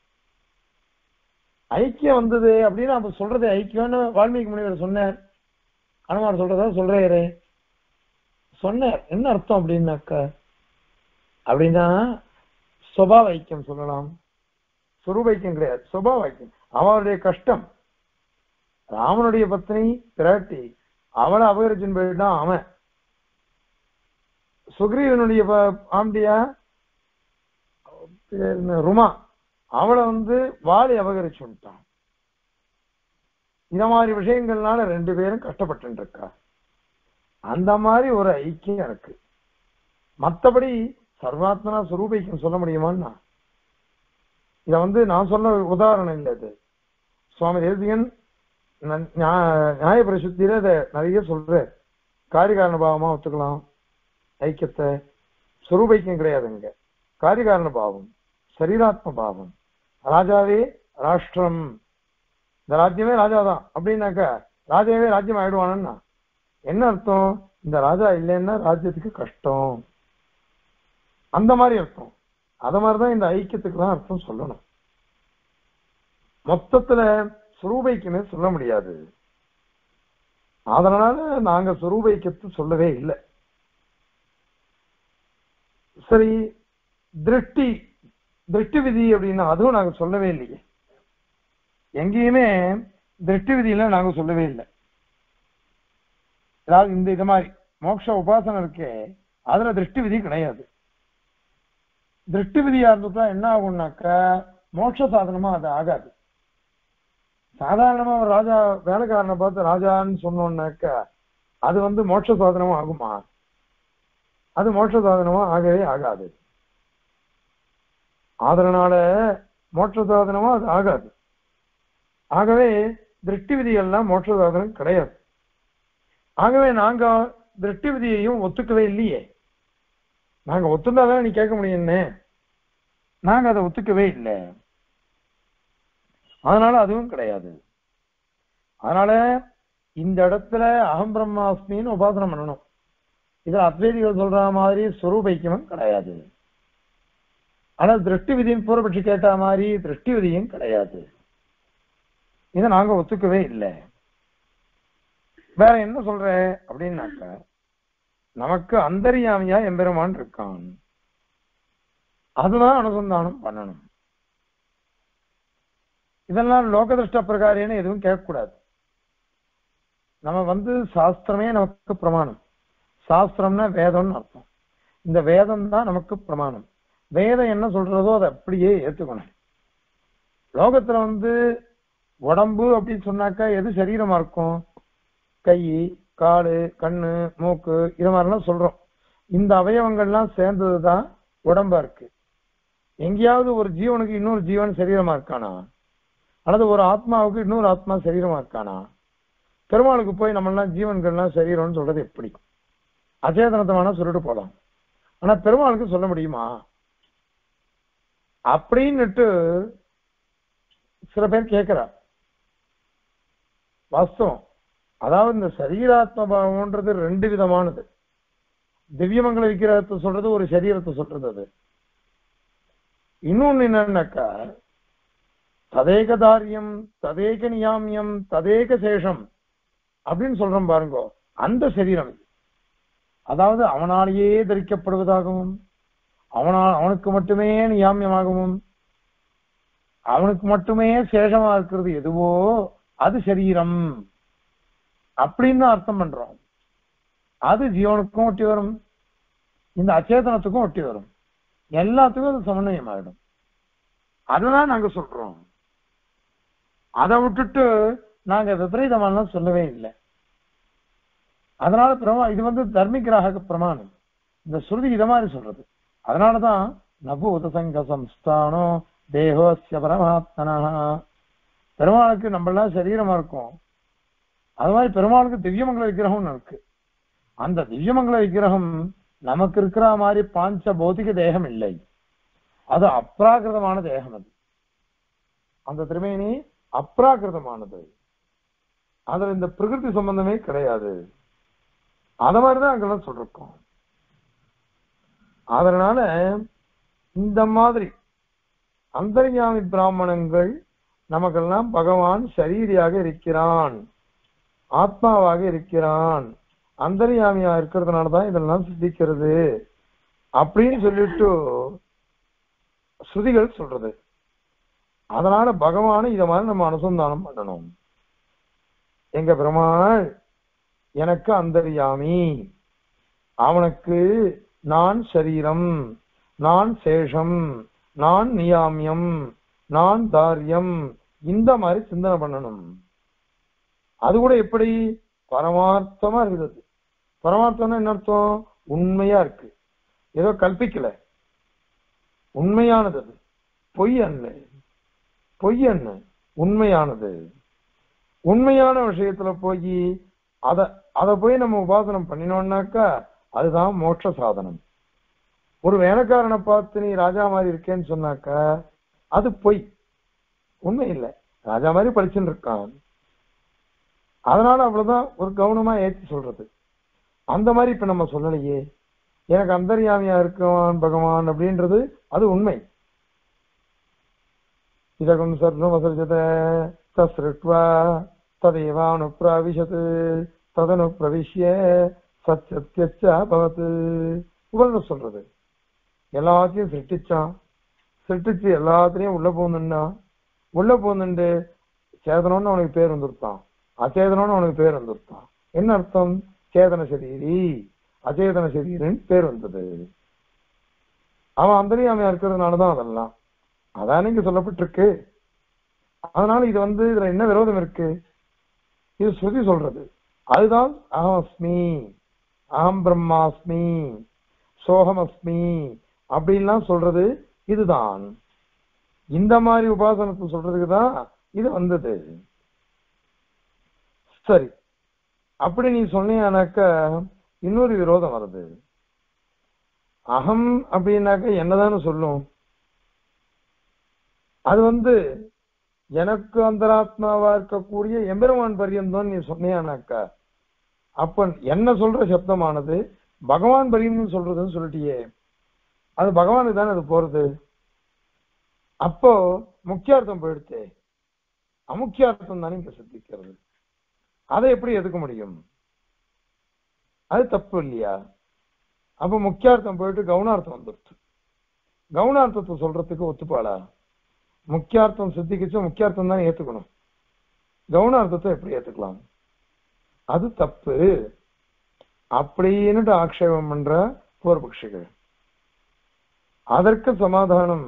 ஐக்கியம் வந்தது அப்படின்னு அப்ப சொல்றது ஐக்கியம்னு வால்மீகி முனிவர் சொன்னார். அனுமார் சொல்றதா சொல்றாரு சொன்னார். என்ன அர்த்தம் அப்படின்னாக்க, அப்படின்னா சுபாவ ஐக்கியம் சொல்லலாம், சுரூப ஐக்கியம் கிடையாது, சுபாவ ஐக்கியம். அவனுடைய கஷ்டம், ராமனுடைய பத்னி பிராட்டி, அவளை அபகரிச்சின் போயிட்டான் அவன். சுக்ரீவனுடைய ஆம்பியா ருமா, அவளை வந்து வாலி அபகரிச்சு விட்டான். இந்த மாதிரி விஷயங்கள்னால ரெண்டு பேரும் கஷ்டப்பட்டு இருக்கா. அந்த மாதிரி ஒரு ஐக்கியம் இருக்கு. மற்றபடி சர்வாத்மனா சுரூப ஐக்கியம் சொல்ல முடியுமான்னா, இத வந்து நான் சொன்ன உதாரணம் இல்லை. இது சுவாமி தேசிகன் நியாய பரிசுத்தில இதை நிறைய சொல்ற. காரிகாரண பாவமா ஒத்துக்கலாம் ஐக்கியத்தை. சுரூப ஐக்கியம் கிடையாதுங்க, காரிகாரண பாவம், சரீராத்ம பாவம். ராஜாவே ராஷ்டிரம், இந்த ராஜ்யமே ராஜாதான் அப்படின்னாக்கா ராஜாவே ராஜ்யம் ஆயிடுவானா என்ன அர்த்தம்? இந்த ராஜா இல்லைன்னா ராஜ்யத்துக்கு கஷ்டம், அந்த மாதிரி அர்த்தம். அத மாதிரிதான் இந்த ஐக்கியத்துக்கு தான் அர்த்தம் சொல்லணும். மொத்தத்துல சுரூபைக்குமே சொல்ல முடியாது. அதனால நாங்க சுரூபைக்கத்து சொல்லவே இல்லை. சரி, திருஷ்டி திருஷ்டி விதி அப்படின்னா அதுவும் நாங்க சொல்லவே இல்லையே. எங்கேயுமே திருஷ்டி விதியில நாங்க சொல்லவே இல்லை. அதாவது இந்த இது மாதிரி மோட்ச உபாசனை இருக்கே, அதுல திருஷ்டி விதி கிடையாது. திருஷ்டி விதியா இருந்துட்டா என்ன ஆகும்னாக்கா மோட்ச சாதனமா அது ஆகாது. சாதாரணமா ஒரு ராஜா வேலைக்காரனை பார்த்து ராஜான்னு சொன்னோம்னாக்கா அது வந்து மோட்ச சாதனமா ஆகுமா? அது மோட்ச சாதனமா ஆகவே ஆகாது. அதனால மோட்ச சாதனமா அது ஆகாது. ஆகவே திருஷ்டி விதிகள்லாம் மோட்ச சாதனம் கிடையாது. ஆகவே நாங்க திருஷ்டி விதியையும் ஒத்துக்கவே இல்லையே. நாங்க ஒத்துந்தாதான் நீ கேட்க முடியும்னு, நாங்க அதை ஒத்துக்கவே இல்லை. அதனால அதுவும் கிடையாது. அதனால இந்த இடத்துல அகம் பிரம்மாஸ்மின்னு உபாசனம் பண்ணணும். இதுல அத்வைதிகள் சொல்ற மாதிரி சுரூபைக்கியமும் கிடையாது. ஆனா திருஷ்டி விதியின் பூர்வபட்சி கேட்ட மாதிரி திருஷ்டி விதியும் கிடையாது. இதை நாங்க ஒத்துக்கவே இல்லை. வேற என்ன சொல்ற அப்படின்னாக்க, நமக்கு அந்தர்யாமியா எம்பெருமான் இருக்கான், அதுதான் அனுசந்தானம் பண்ணணும். இதெல்லாம் லோகதிருஷ்ட பிரகாரேன்னு எதுவும் கேட்கக்கூடாது. நம்ம வந்து சாஸ்திரமே நமக்கு பிரமாணம். சாஸ்திரம்னா வேதம்னு அர்த்தம். இந்த வேதம் தான் நமக்கு பிரமாணம். வேதம் என்ன சொல்றதோ அதை அப்படியே ஏத்துக்கணும். லோகத்துல வந்து உடம்பு அப்படின்னு சொன்னாக்கா எது சரீரமா இருக்கும்? கை, காலு, கண்ணு, மூக்கு, இது மாதிரிலாம் சொல்றோம். இந்த அவயவங்கள்லாம் சேர்ந்ததுதான் உடம்பா இருக்கு. எங்கேயாவது ஒரு ஜீவனுக்கு இன்னொரு ஜீவன் சரீரமா இருக்கானா, அல்லது ஒரு ஆத்மாவுக்கு இன்னொரு ஆத்மா சரீரமா இருக்கானா? பெருமாளுக்கு போய் நம்ம எல்லாம் ஜீவன்கள்லாம் சரீரம்னு சொல்றது எப்படி? அச்சேதனத்தை வேணா சொல்லிட்டு போலாம், ஆனா பெருமாளுக்கு சொல்ல முடியுமா அப்படின்னுட்டு சில பேர் கேட்கிறா. வாஸ்தவம். அதாவது இந்த சரீராத்ம பாவம்ன்றது ரெண்டு விதமானது. திவ்யமங்கல விக்கிரகத்தை சொல்றது ஒரு சரீரத்தை சொல்றது. அது இன்னொன்னு என்னன்னாக்கா, ததேக தாரியம் ததேக நியாமியம் ததேக சேஷம் அப்படின்னு சொல்றோம் பாருங்க, அந்த சரீரம். அதாவது அவனாலேயே தரிக்கப்படுவதாகவும், அவனால் அவனுக்கு மட்டுமே நியாமியமாகவும், அவனுக்கு மட்டுமே சேஷமா இருக்கிறது எதுவோ அது சரீரம் அப்படின்னு அர்த்தம் பண்றோம். அது ஜீவனுக்கும் ஒட்டி வரும், இந்த அச்சேதனத்துக்கும் ஒட்டி வரும், எல்லாத்துக்கும் அது சமன்வயம் ஆயிடும். அதெல்லாம் நாங்க சொல்றோம். அதை விட்டுட்டு நாங்க விபரீதமானலாம் சொல்லவே இல்லை. அதனால பிரமா இது வந்து தர்மிகிராக பிரமாணம், இந்த ஸ்ருதி இத மாதிரி சொல்றது. அதனாலதான் நபூத சங்க சம்ஸ்தானோ தேகோஸ்ய பரமாத்மனா. பெருமாளுக்கு நம்மளாம் சரீரமா இருக்கும், அது மாதிரி பெருமாளுக்கு திவ்யமங்கல விக்கிரகம் இருக்கு. அந்த திவ்யமங்கல விக்கிரகம் நமக்கு இருக்கிற மாதிரி பாஞ்ச பௌதிக தேகம் இல்லை, அது அப்ராகிருதமான தேகம். அது அந்த திருமேனி அப்ராகிருதமானது, அதுல இந்த பிரகிருதி சம்பந்தமே கிடையாது. அத மாதிரிதான் அங்கெல்லாம் சொல்றோம். அதனால இந்த மாதிரி அந்தர்யாமி பிராமணங்கள் நமக்கெல்லாம் பகவான் சரீரியாக இருக்கிறான், ஆத்மாவாக இருக்கிறான், அந்தர்யாமியா இருக்கிறதுனாலதான் இதெல்லாம் சித்திக்கிறது அப்படின்னு சொல்லிட்டு ஸ்ருதிகள் சொல்றது. அதனால பகவானை இத மாதிரி நம்ம அனுசந்தானம் பண்ணணும். எங்க பெருமாள் எனக்கு அந்தர்யாமி, அவனுக்கு நான் சரீரம், நான் சேஷம், நான் நியாமியம், நான் தாரியம், இந்த மாதிரி சிந்தனை பண்ணணும். அது கூட எப்படி பரமார்த்தமா இருக்குது. பரமார்த்தம்னா என்ன அர்த்தம்? உண்மையா இருக்கு, ஏதோ கல்பிக்கல, உண்மையானது. அது பொய் அல்ல, பொய் என்ன, உண்மையானது. உண்மையான விஷயத்துல போய் அத அதை போய் நம்ம உபாசனம் பண்ணினோம்னாக்கா அதுதான் மோட்ச சாதனம். ஒரு வேலைக்காரனை பார்த்து நீ ராஜா மாதிரி இருக்கேன்னு சொன்னாக்கா அது பொய், உண்மை இல்லை. ராஜா மாதிரி படிச்சுட்டு இருக்கான், அதனால அவ்வளவுதான் ஒரு கவனமா ஏற்றி சொல்றது. அந்த மாதிரி இப்ப நம்ம சொல்லலையே, எனக்கு அந்தர்யாமியா இருக்கான் பகவான் அப்படின்றது அது உண்மை. இதகம் சர்வம் அசர்ஜத தஸ்ருட்வா ததேவானு பிரவிஷத் ததனு பிரவிஷ்ய சத்யத்யச்ச பவத். உபனிஷத் சொல்றது எல்லாத்தையும் சிருஷ்டிச்சான், சிருஷ்டிச்சு எல்லாத்திலையும் உள்ள போகணுன்னா உள்ள போகணுண்டு சேதனம்னு அவனுக்கு பேர் வந்துருத்தான், அச்சேதனம்னு அவனுக்கு பேர் வந்துருத்தான். என்ன அர்த்தம்? சேதன சரீரி அச்சேதன சரீரின்னு பேர் வந்தது. அவன் அந்தர்யாமியா இருக்கிறதுனாலதான் அதெல்லாம் அதான் இங்க சொல்லப்பட்டிருக்கு. அதனால இது வந்து இதுல என்ன விரோதம் இருக்கு? இது ஸ்ருதி சொல்றது. அதுதான் அகம் அஸ்மி, அகம் பிரம்மாஸ்மி, சோகம் அஸ்மி அப்படின்லாம் சொல்றது இதுதான். இந்த மாதிரி உபாசனத்தை சொல்றதுக்குதான் இது வந்தது. சரி, அப்படி நீ சொன்னீங்கன்னாக்க இன்னொரு விரோதம் வருது. அகம் அப்படின்னாக்க என்னதான்னு சொல்லும்? அது வந்து எனக்கு அந்தராத்மாவா இருக்கக்கூடிய எம்பெருமான் பரியந்தம் நீ சொன்னியானாக்கா அப்ப என்ன சொல்ற சப்தமானது பகவான் பரியம் சொல்றதுன்னு சொல்லிட்டியே, அது பகவானுக்கு தானே அது போறது. அப்போ முக்கியார்த்தம் போயிடுச்சு, அமுக்கியார்த்தம் தானே இங்க சித்திக்கிறது. அதை எப்படி எதுக்க முடியும்? அது தப்பு இல்லையா? அப்ப முக்கியார்த்தம் போயிட்டு கவுனார்த்தம் வந்துடுச்சு. கவுனார்த்தத்தை சொல்றதுக்கு ஒத்துப்பாளா? முக்கியார்த்தம் சித்திக்கிச்சு முக்கியார்த்தம் தான் ஏத்துக்கணும், கவுனார்த்தத்தை எப்படி ஏத்துக்கலாம்? அது தப்பு அப்படின்னுட்டு ஆக்ஷேபம் பண்ற பூர்வபக்ஷிகள். அதற்கு சமாதானம்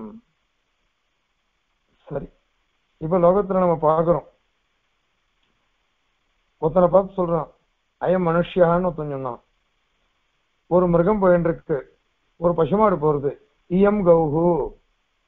சரி. இப்ப லோகத்துல நம்ம பாக்குறோம், ஒருத்தனை பார்த்து சொல்றான் ஐயம் மனுஷியான்னு ஒருத்தன் சொன்னான். ஒரு மிருகம் போயின்னு இருக்கு, ஒரு பசுமாடு போறது, இயம் கௌஹு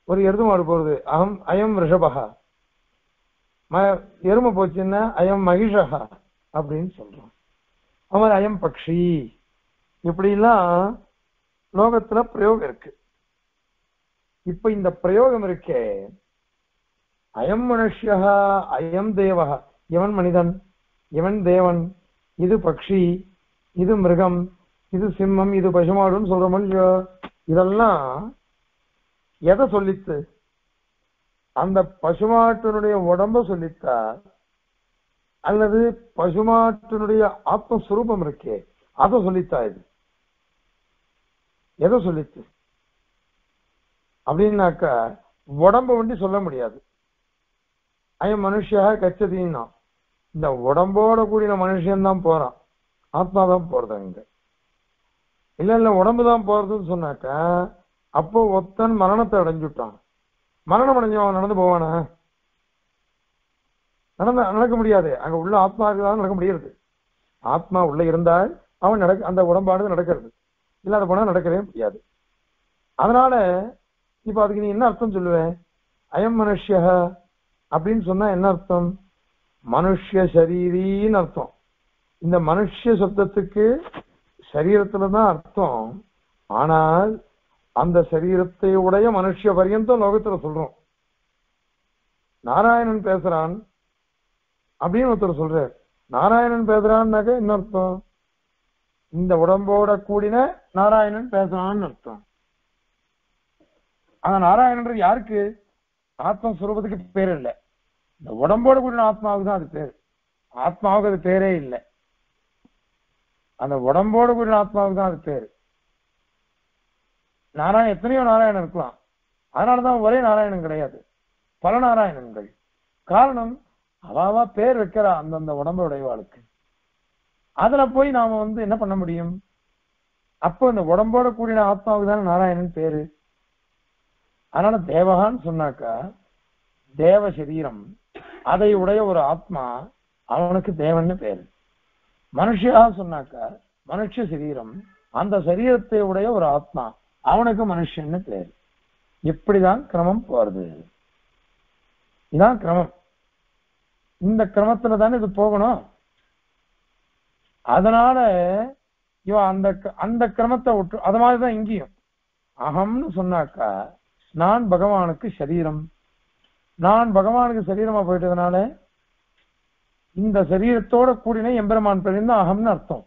ஒரு எருது மாடு போறது, அகம் அயம் ரிஷபகா. ம எருமை போச்சுன்னா அயம் மகிஷகா அப்படின்னு சொல்றோம். அவன் அயம் பக்ஷி. இப்படிலாம் லோகத்துல பிரயோகம் இருக்கு. இப்ப இந்த பிரயோகம் இருக்கே, அயம் மனுஷ்யா அயம் தேவகா, இவன் மனிதன், இவன் தேவன், இது பக்ஷி, இது மிருகம், இது சிம்மம், இது பசுமாடுன்னு சொல்ற மாதிரி இதெல்லாம் எதை சொல்லித்து? அந்த பசுமாட்டினுடைய உடம்ப சொல்லித்தா அல்லது பசுமாட்டினுடைய ஆத்மஸ்வரூபம் இருக்கே அதை சொல்லித்தா? இது எதை சொல்லித்து அப்படின்னாக்கா உடம்ப வண்டி சொல்ல முடியாது. அயம் மனுஷியா கச்சதின்னா இந்த உடம்போட கூடிய மனுஷன் போறான், ஆத்மாதான் போறது. அங்க இல்ல இல்ல உடம்புதான் போறதுன்னு சொன்னாக்கா அப்போ ஒத்தன் மரணத்தை அடைஞ்சுட்டான். மரணம் அடைஞ்சவன் நடந்து போவானா? நடந்த நடக்க முடியாது. அங்க உள்ள ஆத்மா இருக்குதான் நடக்க முடியாது. ஆத்மா உள்ள இருந்தால் அவன் நடக்க அந்த உடம்பானது நடக்கிறது, இல்லாத போனா நடக்கவே முடியாது. அதனால இப்ப அதுக்கு நீ என்ன அர்த்தம் சொல்லுவேன்? அயம் மனுஷ்யா அப்படின்னு சொன்னா என்ன அர்த்தம்? மனுஷ்ய சரீரின்னு அர்த்தம். இந்த மனுஷ்ய சப்தத்துக்கு சரீரத்துலதான் அர்த்தம். ஆனால் அந்த சரீரத்தை உடைய மனுஷ பரியந்தம் லோகத்துல சொல்றோம். நாராயணன் பேசுறான் அப்படின்னு ஒருத்தர் சொல்றார். நாராயணன் பேசுறான்னாக்க என்ன அர்த்தம்? இந்த உடம்போட கூடின நாராயணன் பேசுறான்னு அர்த்தம். ஆனா நாராயணன்றது யாருக்கு? ஆத்மஸ்வரூபத்துக்கு பேர் இல்லை, இந்த உடம்போட கூடின ஆத்மாவுக்கு தான் அது பேர். ஆத்மாவுக்கு அது பேரே இல்லை, அந்த உடம்போட கூடின ஆத்மாவுக்கு தான் அது பேரு. நாராயணன் எத்தனையோ நாராயணன் இருக்கலாம், அதனாலதான் ஒரே நாராயணன் கிடையாது, பல நாராயணன்கள். காரணம் அவாவா பேர் வைக்கிறா அந்தந்த உடம்பு உடையவாளுக்கு. அதுல போய் நாம வந்து என்ன பண்ண முடியும்? அப்போ இந்த உடம்போட கூடின ஆத்மாவுக்கு தானே நாராயணன் பேரு. அதனால தேவகான்னு சொன்னாக்கா தேவ சரீரம், அதை உடைய ஒரு ஆத்மா, அவனுக்கு தேவன்னு பேரு. மனுஷியா சொன்னாக்கா மனுஷ சரீரம், அந்த சரீரத்தை உடைய ஒரு ஆத்மா, அவனுக்கு மனுஷன்னு பேரு. இப்படிதான் கிரமம் போறது. இதான் கிரமம். இந்த கிரமத்துல தானே இது போகணும். அதனால இவன் அந்த அந்த கிரமத்தை விட்டு அது மாதிரிதான் இங்கேயும் அகம்னு சொன்னாக்கா நான் பகவானுக்கு சரீரம், நான் பகவானுக்கு சரீரமா போயிட்டதுனால இந்த சரீரத்தோட கூடின எம்பெருமான் பெரிந்த அகம்னு அர்த்தம்.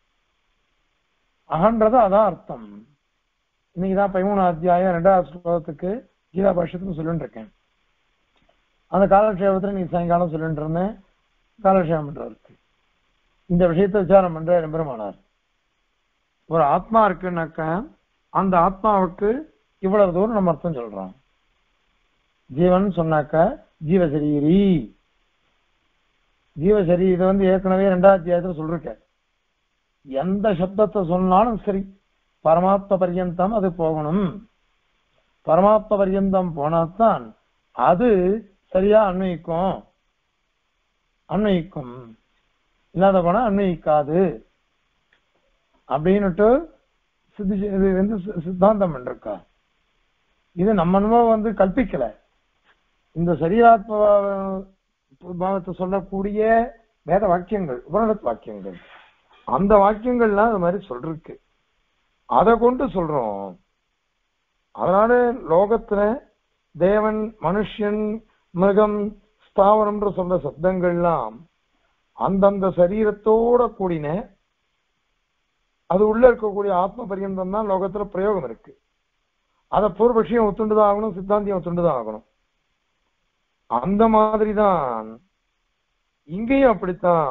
அகன்றது அதான் அர்த்தம். இன்னைக்குதான் பதிமூணு அத்தியாயம் ரெண்டாவது ஸ்லோகத்துக்கு கீதா பாஷ்யத்துக்கு சொல்லிட்டு இருக்கேன். அந்த காலக்ஷேபத்துல நீ சாயங்காலம் சொல்லிட்டு இருந்தேன். காலக்ஷேபம் பண்றதுக்கு இந்த விஷயத்தை விசாரம் பண்ற எம்பெருமானார். ஒரு ஆத்மா இருக்குன்னாக்கா அந்த ஆத்மாவுக்கு இவ்வளவு தூரம் நம்ம அர்த்தம் சொல்றோம். ஜீவன் சொன்னாக்கா ஜீவசரீரி, ஜீவசரீ இதை வந்து ஏற்கனவே ரெண்டாவது அத்தியாயத்துல சொல்லிருக்க. எந்த சப்தத்தை சொன்னாலும் சரி பரமாத்ம பர்யந்தம் அது போகணும். பரமாத்ம பர்யந்தம் போனாத்தான் அது சரியா அன்வயிக்கும். அன்வயிக்கும் இல்லாத போனா அன்வயிக்காது அப்படின்னுட்டு சித்தி இது வந்து சித்தாந்தம் பண்ணிருக்கா. இது நம்ம அனுபவம் வந்து கல்பிக்கல. இந்த சரீராத்ம பாவத்தை சொல்லக்கூடிய வேத வாக்கியங்கள், உபனிஷத் வாக்கியங்கள், அந்த வாக்கியங்கள்லாம் அது மாதிரி சொல்றதுக்கு அதை கொண்டு சொல்றோம். அதனால லோகத்துல தேவன், மனுஷன், மிருகம், ஸ்தாவரம்ன்ற சொல்ற சப்தங்கள்லாம் அந்தந்த சரீரத்தோட கூடின அது உள்ள இருக்கக்கூடிய ஆத்ம பரியந்தம் தான் லோகத்துல பிரயோகம் இருக்கு. அதை பூர்வபட்சியம் ஒத்துண்டுதான் ஆகணும், சித்தாந்தியம் ஒத்துண்டுதான் ஆகணும். அந்த மாதிரிதான் இங்கேயும் அப்படித்தான்.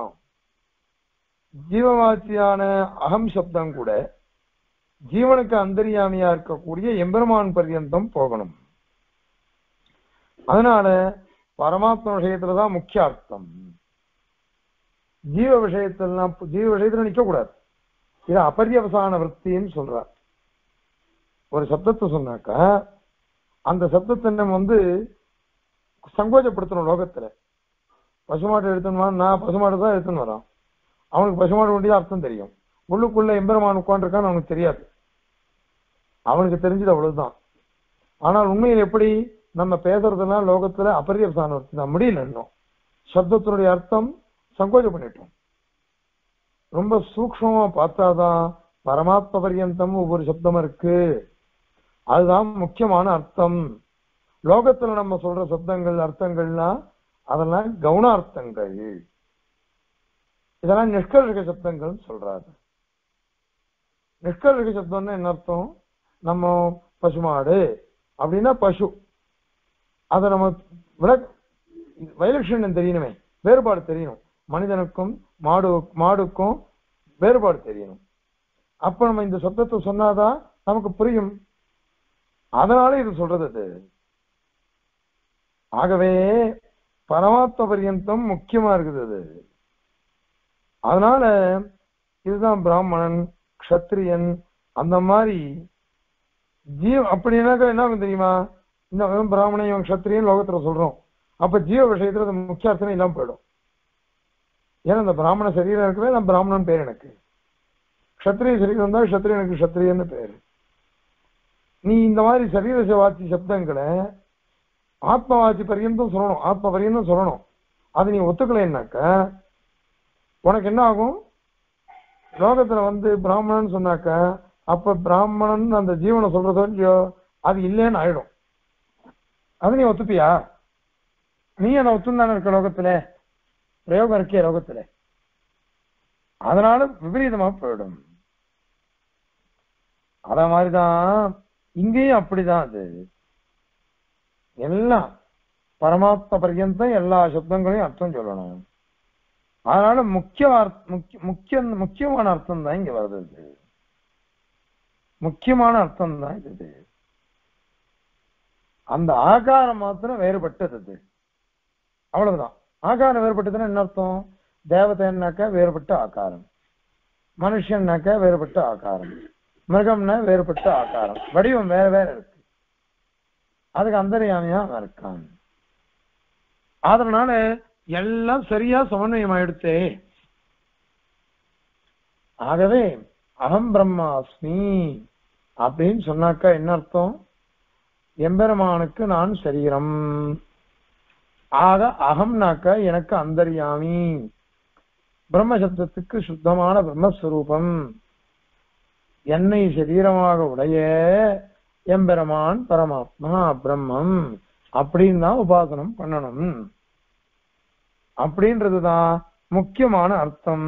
ஜீவவாசியான அகம் சப்தம் கூட ஜீவனுக்கு அந்தரியாமியா இருக்கக்கூடிய எம்பெருமான் பர்யந்தம் போகணும். அதனால பரமாத்ம விஷயத்துலதான் முக்கிய அர்த்தம். ஜீவ விஷயத்திலாம் ஜீவ விஷயத்துல நிக்க கூடாது. இது அபரியவசான விற்த்தின்னு சொல்றார். ஒரு சப்தத்தை சொன்னாக்கா அந்த சப்தத்தை நம்ம வந்து சங்கோஜப்படுத்தணும். லோகத்துல பசுமாட்டை எடுத்துன்னு நான் பசுமாடு தான் எடுத்துன்னு வரான், அவனுக்கு பசுமாடு வேண்டியதான் அர்த்தம் தெரியும். உள்ளுக்குள்ள எம்பெருமான் உட்காந்துருக்கான்னு அவனுக்கு தெரியாது. அவனுக்கு தெரிஞ்சது அவ்வளவுதான். ஆனால் உண்மையில் எப்படி நம்ம பேசுறதுலாம் லோகத்துல அபரியவசான அர்த்தம் தான், முடியல இன்னும். சப்தத்தினுடைய அர்த்தம் சங்கோஜம் பண்ணிட்டோம். ரொம்ப சூக்ஷ்மமா பார்த்தாதான் பரமாத்ம பரியந்தம் ஒவ்வொரு சப்தம் இருக்கு, அதுதான் முக்கியமான அர்த்தம். லோகத்துல நம்ம சொல்ற சப்தங்கள் அர்த்தங்கள்லாம் அதெல்லாம் கவுனார்த்தங்கள், இதெல்லாம் நிஷ்கர்ஷக சப்தங்கள் சொல்றாரு. நிஷ்கர்ஷக சப்தம்னா என்ன அர்த்தம்? நம்ம பசுமாடு அப்படின்னா பசு, அதை நம்ம விள வைலட்சண்யம் தெரியணுமே, வேறுபாடு தெரியணும். மனிதனுக்கும் மாடு மாடுக்கும் வேறுபாடு தெரியணும். அப்ப நம்ம இந்த சப்தத்தை சொன்னாதான் நமக்கு புரியும். அதனால இது சொல்றது அது. ஆகவே பரமாத்ம பரியந்தம் முக்கியமா இருக்குது அது. அதனால இதுதான் பிராமணன் க்ஷத்ரியன் அந்த மாதிரி ஜீவ அப்படின்னாக்கா என்ன தெரியுமா, இந்த பிராமணன் இவன் க்ஷத்ரியன் லோகத்துல சொல்றோம். அப்ப ஜீவ விஷயத்துல அது முக்கிய அர்த்தம் இல்லாம போயிடும். ஏன்னா இந்த பிராமண சரீரம் இருக்கவே நான் பிராமணன் பேர், எனக்கு க்ஷத்ரிய சரீரம் இருந்தா க்ஷத்ரியனுக்கு க்ஷத்ரியன்னு பேரு. நீ இந்த மாதிரி சரீர வாசி சப்தங்களை ஆத்மவாசி பரியந்தம் சொல்லணும், ஆத்ம பரியந்தம் சொல்லணும். அது நீ ஒத்துக்கலைன்னாக்க உனக்கு என்ன ஆகும்? லோகத்துல வந்து பிராமணன் சொன்னாக்க அப்ப பிராமணன் அந்த ஜீவனை சொல்றதோ இல்லையோ அது இல்லைன்னு ஆயிடும். அது நீ ஒத்துப்பியா? நீ என்ன ஒத்துந்தானே இருக்க லோகத்துல, பிரயோகம் இருக்கே லோகத்துல, அதனால விபரீதமா போயிடும். அத மாதிரிதான் இங்கேயும் அப்படிதான். அது எல்லாம் பரமாத்ம பர்யந்தம் எல்லா சப்தங்களையும் அர்த்தம் சொல்லணும். அதனால முக்கிய முக்கிய முக்கியமான அர்த்தம் தான் இங்க வருது. முக்கியமான அர்த்தம் தான் இது. அந்த ஆகாரம் மாத்திரம் வேறுபட்டது, அவ்வளவுதான். ஆகாரம் வேறுபட்டதுன்னா என்ன அர்த்தம்? தேவதைன்னாக்கா வேறுபட்ட ஆகாரம், மனுஷன்னாக்கா வேறுபட்ட ஆகாரம், மிருகம்னா வேறுபட்ட ஆகாரம், வடிவம் வேற வேற இருக்கு. அதுக்கு அந்தர்யாமியா இருக்கான். அதனால எல்லாம் சரியா சமன்வயம் ஆயிடுத்தே. ஆகவே அகம் பிரம்மாஸ்மி அப்படின்னு சொன்னாக்கா என்ன அர்த்தம்? எம்பெருமானுக்கு நான் சரீரம். ஆக அகம்னாக்கா எனக்கு அந்தர்யாமி, பிரம்மசப்தத்துக்கு சுத்தமான பிரம்மஸ்வரூபம், என்னை சரீரமாக உடைய எம்பெருமான் பரமாத்மா பிரம்மம் அப்படின்னு தான் உபாசனம் பண்ணணும். அப்படின்றதுதான் முக்கியமான அர்த்தம்.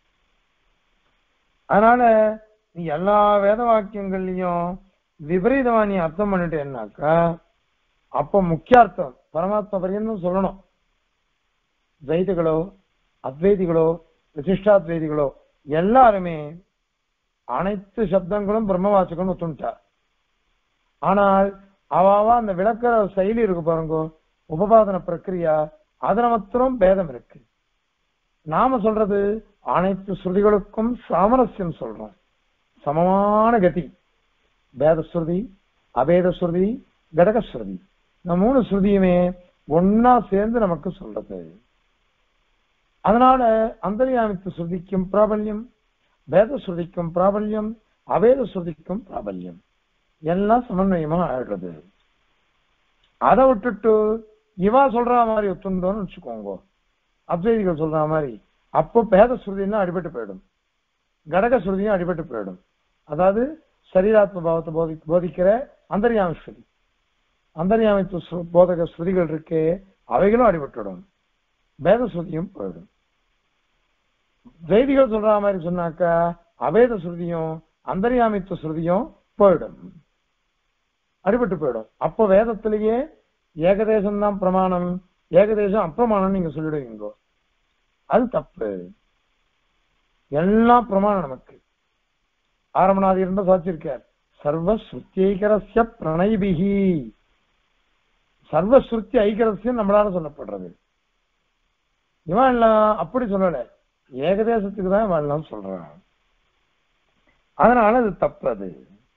அதனால நீ எல்லா வேத வாக்கியங்கள்லயும் விபரீதமா நீ அர்த்தம் பண்ணிட்டேன்னாக்கா அப்ப முக்கியார்த்தம் பரமாத்மா பரியந்தம் சொல்லணும். துவைதிகளோ அத்வைதிகளோ விசிஷ்டாத்வைதிகளோ எல்லாருமே அனைத்து சப்தங்களும் பிரம்மவாச்சகம் ஒத்துட்டார். ஆனால் அவாவா அந்த விளக்கிற செயலி இருக்கு பாருங்க, உபபாதன பிரக்கிரியா, அதுல மாத்திரம் பேதம் இருக்கு. நாம சொல்றது அனைத்து ஸ்ருதிகளுக்கும் சாமரஸ்யம் சொல்றோம், சமமான கதி. வேத ஸ்ருதி, அபேத ஸ்ருதி, கடக ஸ்ருதி, இந்த மூணு ஸ்ருதியுமே ஒன்னா சேர்ந்து நமக்கு சொல்றது. அதனால அந்தர்யாமித்து ஸ்ருதிக்கும் பிராபல்யம், வேத ஸ்ருதிக்கும் பிராபல்யம், அவேத ஸ்ருதிக்கும் பிராபல்யம், எல்லாம் சமன்வயமா ஆயிடுறது. அதை விட்டுட்டு இவா சொல்ற மாதிரி ஒத்துந்தோன்னு வச்சுக்கோங்க, அத்வைதிகள் சொல்ற மாதிரி, அப்போ பேத ஸ்ருதினா அடிபட்டு போயிடும், கடக ஸ்ருதியும் அடிபட்டு போயிடும். அதாவது சரீராத்ம பாவத்தை போதி போதிக்கிற அந்தர்யாமி ஸ்ருதி, அந்தர்யாமித்து போதக ஸ்ருதிகள் இருக்கே அவைகளும் அடிபட்டுடும், பேத ஸ்ருதியும் போயிடும். துவைதிகள் சொல்ற மாதிரி சொன்னாக்கா அபேத ஸ்ருதியும் அந்தர்யாமித்து ஸ்ருதியும் போயிடும், அடிபட்டு போயிடும். அப்போ வேதத்திலேயே ஏகதேசம் தான் பிரமாணம், ஏகதேசம் அப்பிரமாணம் நீங்க சொல்லிடுவீங்க, அது தப்பு. எல்லாம் பிரமாணம் நமக்கு. ஆரம்பநாதி இருந்த சாட்சியிருக்கார், சர்வஸ்ருத்தி ஐகரஸ்ய பிரணயிபிகி, சர்வஸ்ருத்தி ஐகரஸ்யம் நம்மளால சொல்லப்படுறது. இவன் எல்லாம் அப்படி சொல்லல, ஏகதேசத்துக்கு தான் இவன் எல்லாம் சொல்றான். அதனால அது தப்பு. அது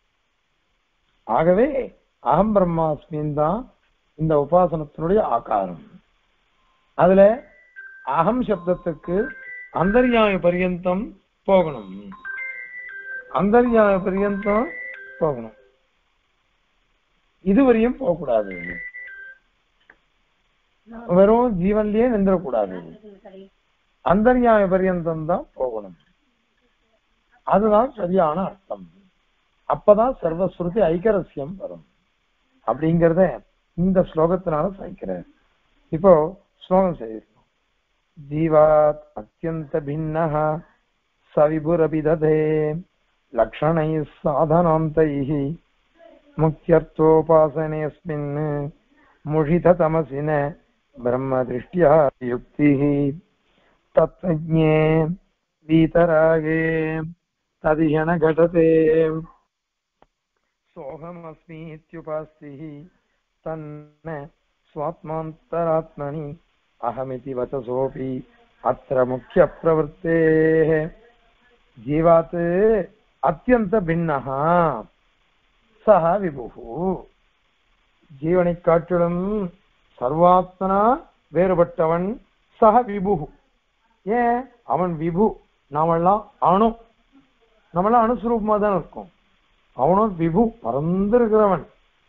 ஆகவே அகம் பிரம்மாஸ்மின் தான் இந்த உபாசனத்தினுடைய ஆகாரம். அதுல அகம் சப்தத்துக்கு அந்தர்யாமி பரியந்தம் போகணும், அந்தர்யாமி பரியந்தம் போகணும். இதுவரையும் போகக்கூடாது, வெறும் ஜீவன்லயே நின்றக்கூடாது, அந்தர்யாம பரியந்தம் தான் போகணும். அதுதான் சரியான அர்த்தம். அப்பதான் சர்வஸ்ருதி ஐகரஸ்யம் வரும் அப்படிங்கிறத இந்த ஸ்லோகத்தினால சாய்க்கிறார். இப்போ ஸ்லோகம் செய்திருக்கோம். ஜீவாத் அத்யந்த பின்னஹ சவிபுரபிததே லக்ஷணை சாதனாந்தைஹ முக்த்யர்த்தோபாசனேஸ்மின் முஷித தமசின பிரம்ம திருஷ்டியா யுக்திஹ தத்ஞே வீதராகே ததிஹன கடதே சோஹமஸ்மீத்யுபாஸ்திஹி தன்ன ஸ்வாத்மாந்தராத்மனி அஹமிதி வசசோபி அத்ர முக்கிய பிரவருத்தேஹ ஜீவாத் அத்யந்த பின்னஹ சஹ விபுஹு. ஜீவனை காட்டிலும் சர்வாத்மனா வேறுபட்டவன் சஹ விபுஹு. ஏன் அவன் விபு, நாமெல்லாம் அணு, நம்மளாம் அணுஸ்வரூபமா தான் இருக்கும். அவனும் விபு, பறந்திருக்கிறவன்.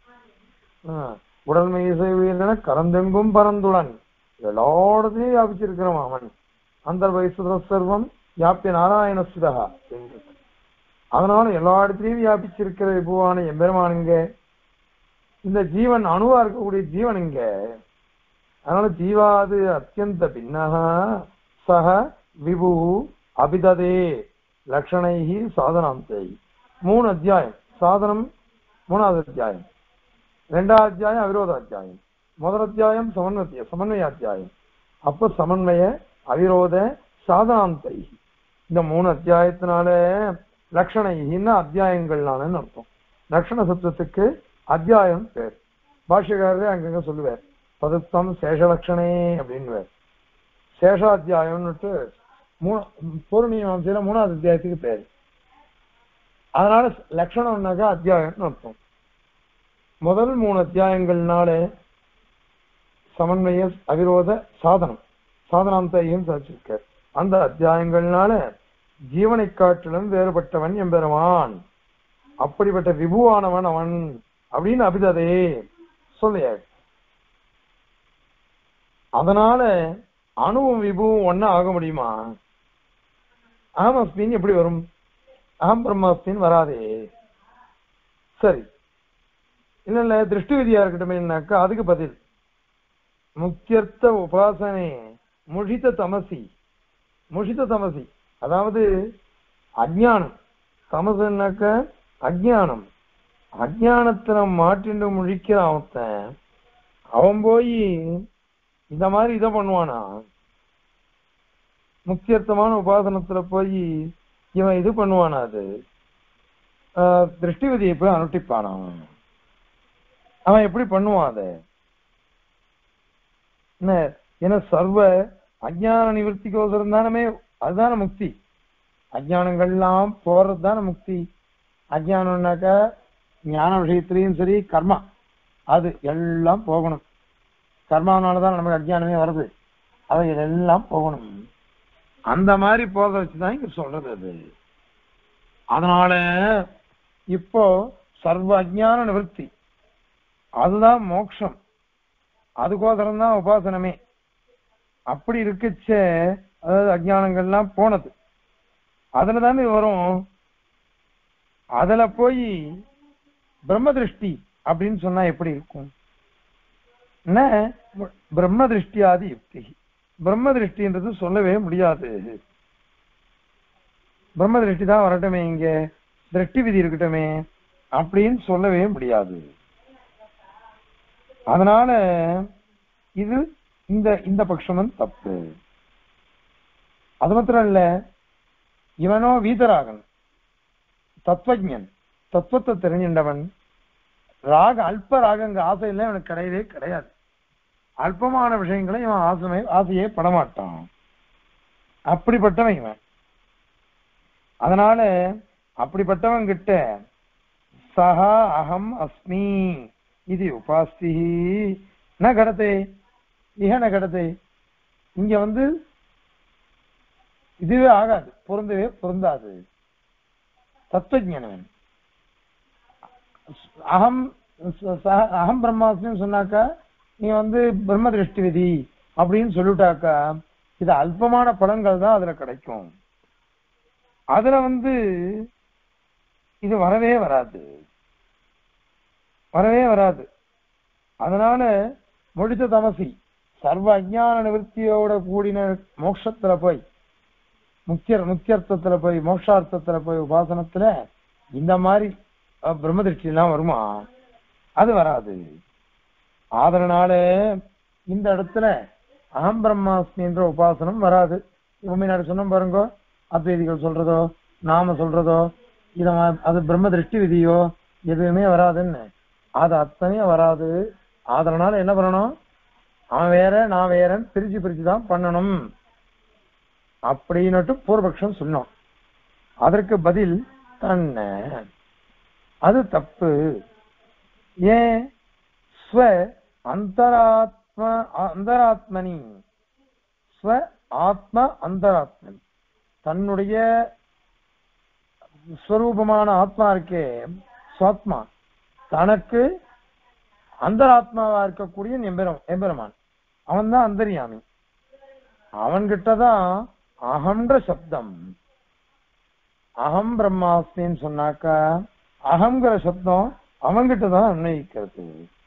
உடல் மீசைன கரந்தெங்கும் பரந்துடன் எல்லா இடத்துலயும் வியாபிச்சிருக்கிறவன் அவன். அந்த வயசுல சர்வம் வியாபிய நாராயண சுதகா. அதனால எல்லா இடத்துலயும் வியாபிச்சிருக்கிற விபுவான எம்பெருமானுங்க. இந்த ஜீவன் அணுவா இருக்கக்கூடிய ஜீவனுங்க. அதனால ஜீவாது அத்தியந்த பின்னஹா சஹ விபு அபிததே லக்ஷணைஹி சாதனாந்தை. மூணு அத்தியாயம் சாதனம், மூணாவது அத்தியாயம், ரெண்டாவது அத்தியாயம் அவிரோத அத்தியாயம், முதல் அத்தியாயம் சமன்வய சமன்வய அத்தியாயம். அப்ப சமன்வய அவிரோத சாதனாந்தை இந்த மூணு அத்தியாயத்தினால லக்ஷணைன்னா அத்தியாயங்கள்னாலன்னு அர்த்தம். லக்ஷண சப்தத்துக்கு அத்தியாயம் பேர். பாஷ்யக்காரரே அங்கங்க சொல்லுவார் பதுத்தம் சேஷலட்சணே அப்படின்னு. சேஷாத்தியாயம்னுட்டு மூணு பூர்ணிமாம்சையில மூணாவது அத்தியாயத்துக்கு பேரு. அதனால லட்சணம்னாக்கா அத்தியாயம்னு அர்த்தம். முதல் மூணு அத்தியாயங்கள்னால சமன்வய அவிரோத சாதனம் சாதனாந்தையும் சாதிச்சிருக்கார். அந்த அத்தியாயங்கள்னால ஜீவனை காட்டிலும் வேறுபட்டவன் எம்பெருமான், அப்படிப்பட்ட விபுவானவன் அவன் அப்படின்னு அபிததே சொல்லியார். அதனால அணுவும் விபுவும் ஒன்னா ஆக முடியுமா? அகம் அஸ்மின் எப்படி வரும்? அகம் பிரம்மாஸ்மின் வராதே. சரி, இல்ல இல்ல திருஷ்டி விதியா இருக்கட்டுமேனாக்கா அதுக்கு பதில் முக்கியர்த்த உபாசனே முஷித தமசி. முஷித தமசி அதாவது அஜ்ஞானம். தமசுனாக்க அஜ்ஞானம். அஜ்ஞானத்தை மாற்றிண்டு முழிக்கிறான் அவன். அவன் போய் இந்த மாதிரி இதை பண்ணுவானா? முக்கியத்துவமான உபாசனத்துல போய் இவன் இது பண்ணுவானா? அது திருஷ்டி விதியை போய் அனுஷ்டிப்பானா? அவன் எப்படி பண்ணுவான் அதை? என்ன ஏன்னா சர்வ அஜ்ஞான நிவர்த்திக்கோசரம் தானமே, அதுதான முக்தி. அஜ்ஞானங்கள்லாம் போறது தானே முக்தி. அஜ்ஞானம்னாக்கா ஞான விஷயத்திலையும் சரி கர்மா அது எல்லாம் போகணும். கர்மாவனாலதான் நமக்கு அஜ்ஞானமே வருது. அவை எல்லாம் போகணும். அந்த மாதிரி போக வச்சுதான் இங்க சொல்றது அது. அதனால இப்போ சர்வ அஜ்ஞான நிவர்த்தி அதுதான் மோட்சம். அதுக்கோசரம் தான் உபாசனமே. அப்படி இருக்குச்சே, அதாவது அஜ்ஞானங்கள்லாம் போனது அதுல தானே வரும். அதுல போய் பிரம்ம திருஷ்டி அப்படின்னு சொன்னா எப்படி இருக்கும்? என்ன பிரம்ம திருஷ்டியாதி யுக்தி. பிரம்ம திருஷ்டின்றது சொல்லவே முடியாது. பிரம்ம திருஷ்டி தான் வரட்டுமே, இங்க திருஷ்டி விதி இருக்கட்டுமே அப்படின்னு சொல்லவே முடியாது. அதனால இது இந்த இந்த பட்சமும் தப்பு. அது மாத்திரம் இல்ல, இவனோ வீதராகன், தத்துவஜன், தத்துவத்தை தெரிஞ்சின்றவன். ராக அல்ப ராகங்க ஆசையில இவனுக்கு கிடையவே கிடையாது. அல்பமான விஷயங்களை இவன் ஆசை ஆசையே படமாட்டான். அப்படிப்பட்டவன் இவன். அதனால அப்படிப்பட்டவன் கிட்ட சஹா அகம் அஸ்மி இது உபாஸ்தி ந கடத்தை இக ந கடத்தை. இங்க வந்து இதுவே ஆகாது, பொருந்தவே பொருந்தாது. தத்துவஜானவன் அகம் அகம் பிரம்மாஸ்மின்னு சொன்னாக்கா நீ வந்து பிரம்ம திருஷ்டி விதி அப்படின்னு சொல்லிட்டாக்கா இது அல்பமான பலன்கள் தான் அதுல கிடைக்கும். அதுல வந்து இது வரவே வராது வரவே வராது. அதனால முடித்த தமசி சர்வ அஜ்ஞான நிவர்த்தியோட கூடின மோட்சத்துல போய் முக்கிய முக்கியர்த்தத்துல போய் மோட்சார்த்தத்துல போய் உபாசனத்துல இந்த மாதிரி பிரம்ம திருஷ்டி எல்லாம் வருமா? அது வராது. அதனால இந்த இடத்துல அகம் பிரம்மாஸ்மின்ற உபாசனம் வராது. முன்னாடி சொன்ன பாருங்க, அத்வைதிகள் சொல்றதோ நாம சொல்றதோ இத அது பிரம்ம திருஷ்டி விதியோ எதுவுமே வராதுன்னு, அது அத்தனையும் வராது. அதனால என்ன பண்ணணும், அவன் வேற நான் வேறன்னு பிரிச்சு பிரிச்சு தான் பண்ணணும் அப்படின்னுட்டு பூர்வபக்ஷம் சொன்னோம். அதற்கு பதில் தன்ன அது தப்பு. ஏன்? ஸ்வ அந்தராத்ம அந்தராத்மனி ஸ்வ ஆத்ம அந்தராத்மனி தன்னுடைய ஸ்வரூபமான ஆத்மா இருக்கே சுவாத்மா, தனக்கு அந்தராத்மாவா இருக்கக்கூடிய எம்பெரும் எம்பெருமான் அவன் தான் அந்தர்யாமி. அவன்கிட்டதான் அகம்ன்ற சப்தம். அகம் பிரம்மாஸ்மின்னு சொன்னாக்கா அகங்கிற சப்தம் அவன்கிட்டதான் அன்வயிக்கிறது,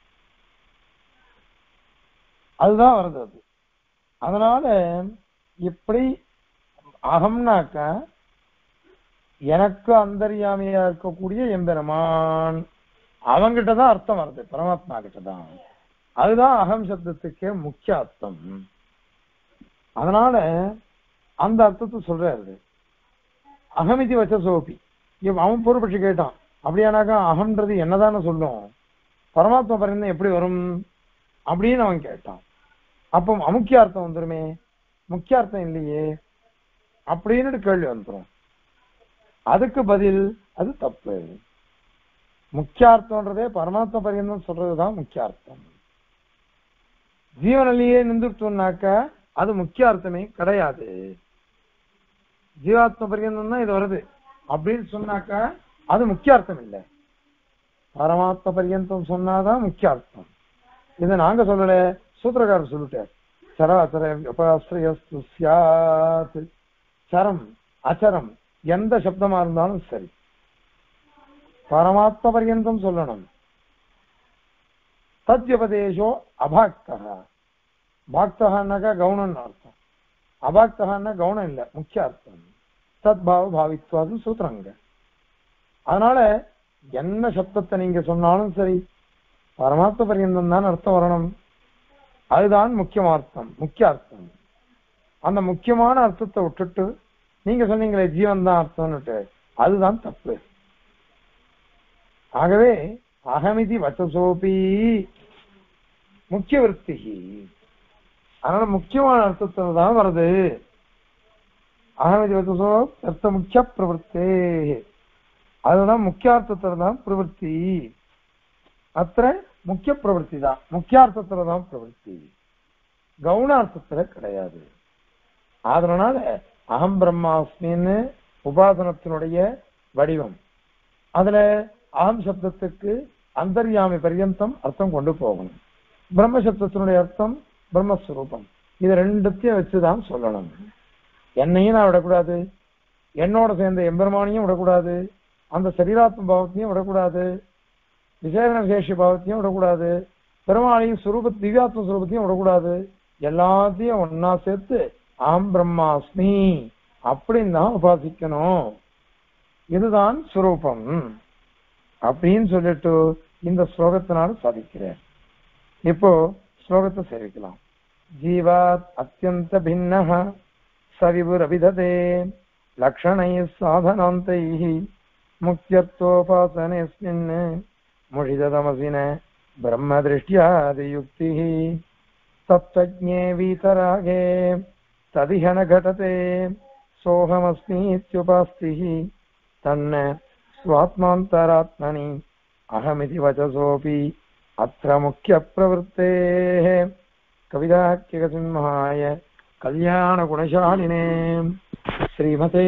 அதுதான் வருது அது. அதனால இப்படி அகம்னாக்கா எனக்கு அந்தர்யாமியா இருக்கக்கூடிய எம்பெருமான் அவங்கிட்டதான் அர்த்தம் வருது, பரமாத்மா கிட்டதான். அதுதான் அகம் சப்தத்துக்கே முக்கிய அர்த்தம். அதனால அந்த அர்த்தத்தை சொல்றாரு. அகமிதி வச்ச சோபி அவன் பொறுப்பட்சி கேட்டான், அப்படியானாக்கா அகம்ன்றது என்னதானே சொல்லும், பரமாத்மா பரிந்தம் எப்படி வரும் அப்படின்னு அவன் கேட்டான். அப்போ அமுக்கிய அர்த்தம் வந்துருமே, முக்கிய அர்த்தம் இல்லையே அப்படின்னு கேள்வி வந்துடும். அதுக்கு பதில் அது தப்பு. முக்கியார்த்தம்ன்றதே பரமாத்மா பரியந்தம் சொல்றதுதான் முக்கியார்த்தம். ஜீவனிலேயே நின்றுட்டோம்னாக்க அது முக்கிய அர்த்தமே கிடையாது. ஜீவாத்ம பரியந்தம் தான் இது வருது அப்படின்னு சொன்னாக்கா அது முக்கிய அர்த்தம் இல்லை, பரமாத்ம பரியந்தம் சொன்னாதான் முக்கிய அர்த்தம். இதை நாங்க சொல்லல, சூத்திரக்காரர் சொல்லிட்டார். சராச்சர சரம் அச்சரம் எந்த சப்தமா இருந்தாலும் சரி பரமாத்ம பரியந்தம் சொல்லணும். தத்யபதேசோ அபாக்தகா, பாக்தகான்னாக்கா கவுனம்னு அர்த்தம், அபாக்தகான்னா கவுனம் இல்லை, முக்கிய அர்த்தம். தத்பாவ பாவித்வாது சூத்திரங்க. அதனால என்ன சப்தத்தை நீங்க சொன்னாலும் சரி பரமாத்ம பரியந்தம் தான் அர்த்தம் வரணும், அதுதான் முக்கியமார்த்தம் முக்கிய அர்த்தம். அந்த முக்கியமான அர்த்தத்தை விட்டுட்டு நீங்க சொன்னீங்களே ஜீவன் தான் அர்த்தம்னுட்டு, அதுதான் தப்பு. ஆகவே அகமிதி வச்சசோபி முக்கிய விருத்தி, அதனால முக்கியமான அர்த்தத்துல தான் வருது. அகமிதி வச்சசோ அர்த்த முக்கிய பிரவருத்தே, அதுதான் முக்கியார்த்தத்துல தான் பிரவருத்தி. அத்த முக்கிய பிரவருத்தி தான், முக்கியார்த்தத்துல தான் பிரவருத்தி, கவுனார்த்தத்துல கிடையாது. அதனால அகம் பிரம்மாஸ்மின்னு உபாசனத்தினுடைய வடிவம், அதுல அகம் சப்தத்துக்கு அந்தர்யாமி பரியந்தம் அர்த்தம் கொண்டு போகணும். பிரம்ம சப்தத்தினுடைய அர்த்தம் பிரம்மஸ்வரூபம், இது ரெண்டுத்தையும் வச்சுதான் சொல்லணும். என்னையும் நான் விடக்கூடாது, என்னோட சேர்ந்த எம்பெருமானையும் விடக்கூடாது, அந்த சரீராத்ம பாவத்தையும் விடக்கூடாது, விசேஷ விசேஷ பாவத்தையும் விடக்கூடாது, பெருமாளையும் சுரூப திவ்யாத்ம சுரூபத்தையும் விடக்கூடாது. எல்லாத்தையும் ஒன்னா சேர்த்து அகம் பிரம்மாஸ்மி அப்படின்னு தான் உபாசிக்கணும், இதுதான் சுரூபம் அப்படின்னு சொல்லிட்டு இந்த ஸ்லோகத்தினால சாதிக்கிறேன். இப்போ ஸ்லோகத்தை சேவிக்கலாம். ஜீவாத் அத்தியந்த பின்னஹ சவிபுர் அபிததே லக்ஷணை சாதனாந்தை முக்தியர்த்தோபாசனேஸ்மின் முழிததமசின பிரம்ம திருஷ்டியாதி யுக்தி தத்வஜ்ஞே வீதராகே ததிஹன கடதே சோஹமஸ்மீத்யுபாஸ்திஹி தன்ன ஸ்வாத்மாந்தராத்மனி அகமிதி வச்சசோபி அத்ர முக்கிய பிரவருத்தேஹ. கவிதாக்கியசிம்ஹாய கல்யாண குணசாலினே ஸ்ரீமதே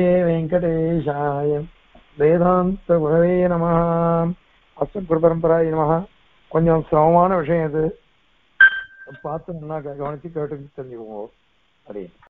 வெங்கடேஷாய வேதாந்த குரவே நமः. அஸ்மத்குரு பரம்பராய நமः. கொஞ்சம் சிரமமான விஷயம் இது. பார்த்து நல்லா கவனிச்சு கேட்டு தெரிஞ்சுக்குவோம். அப்படி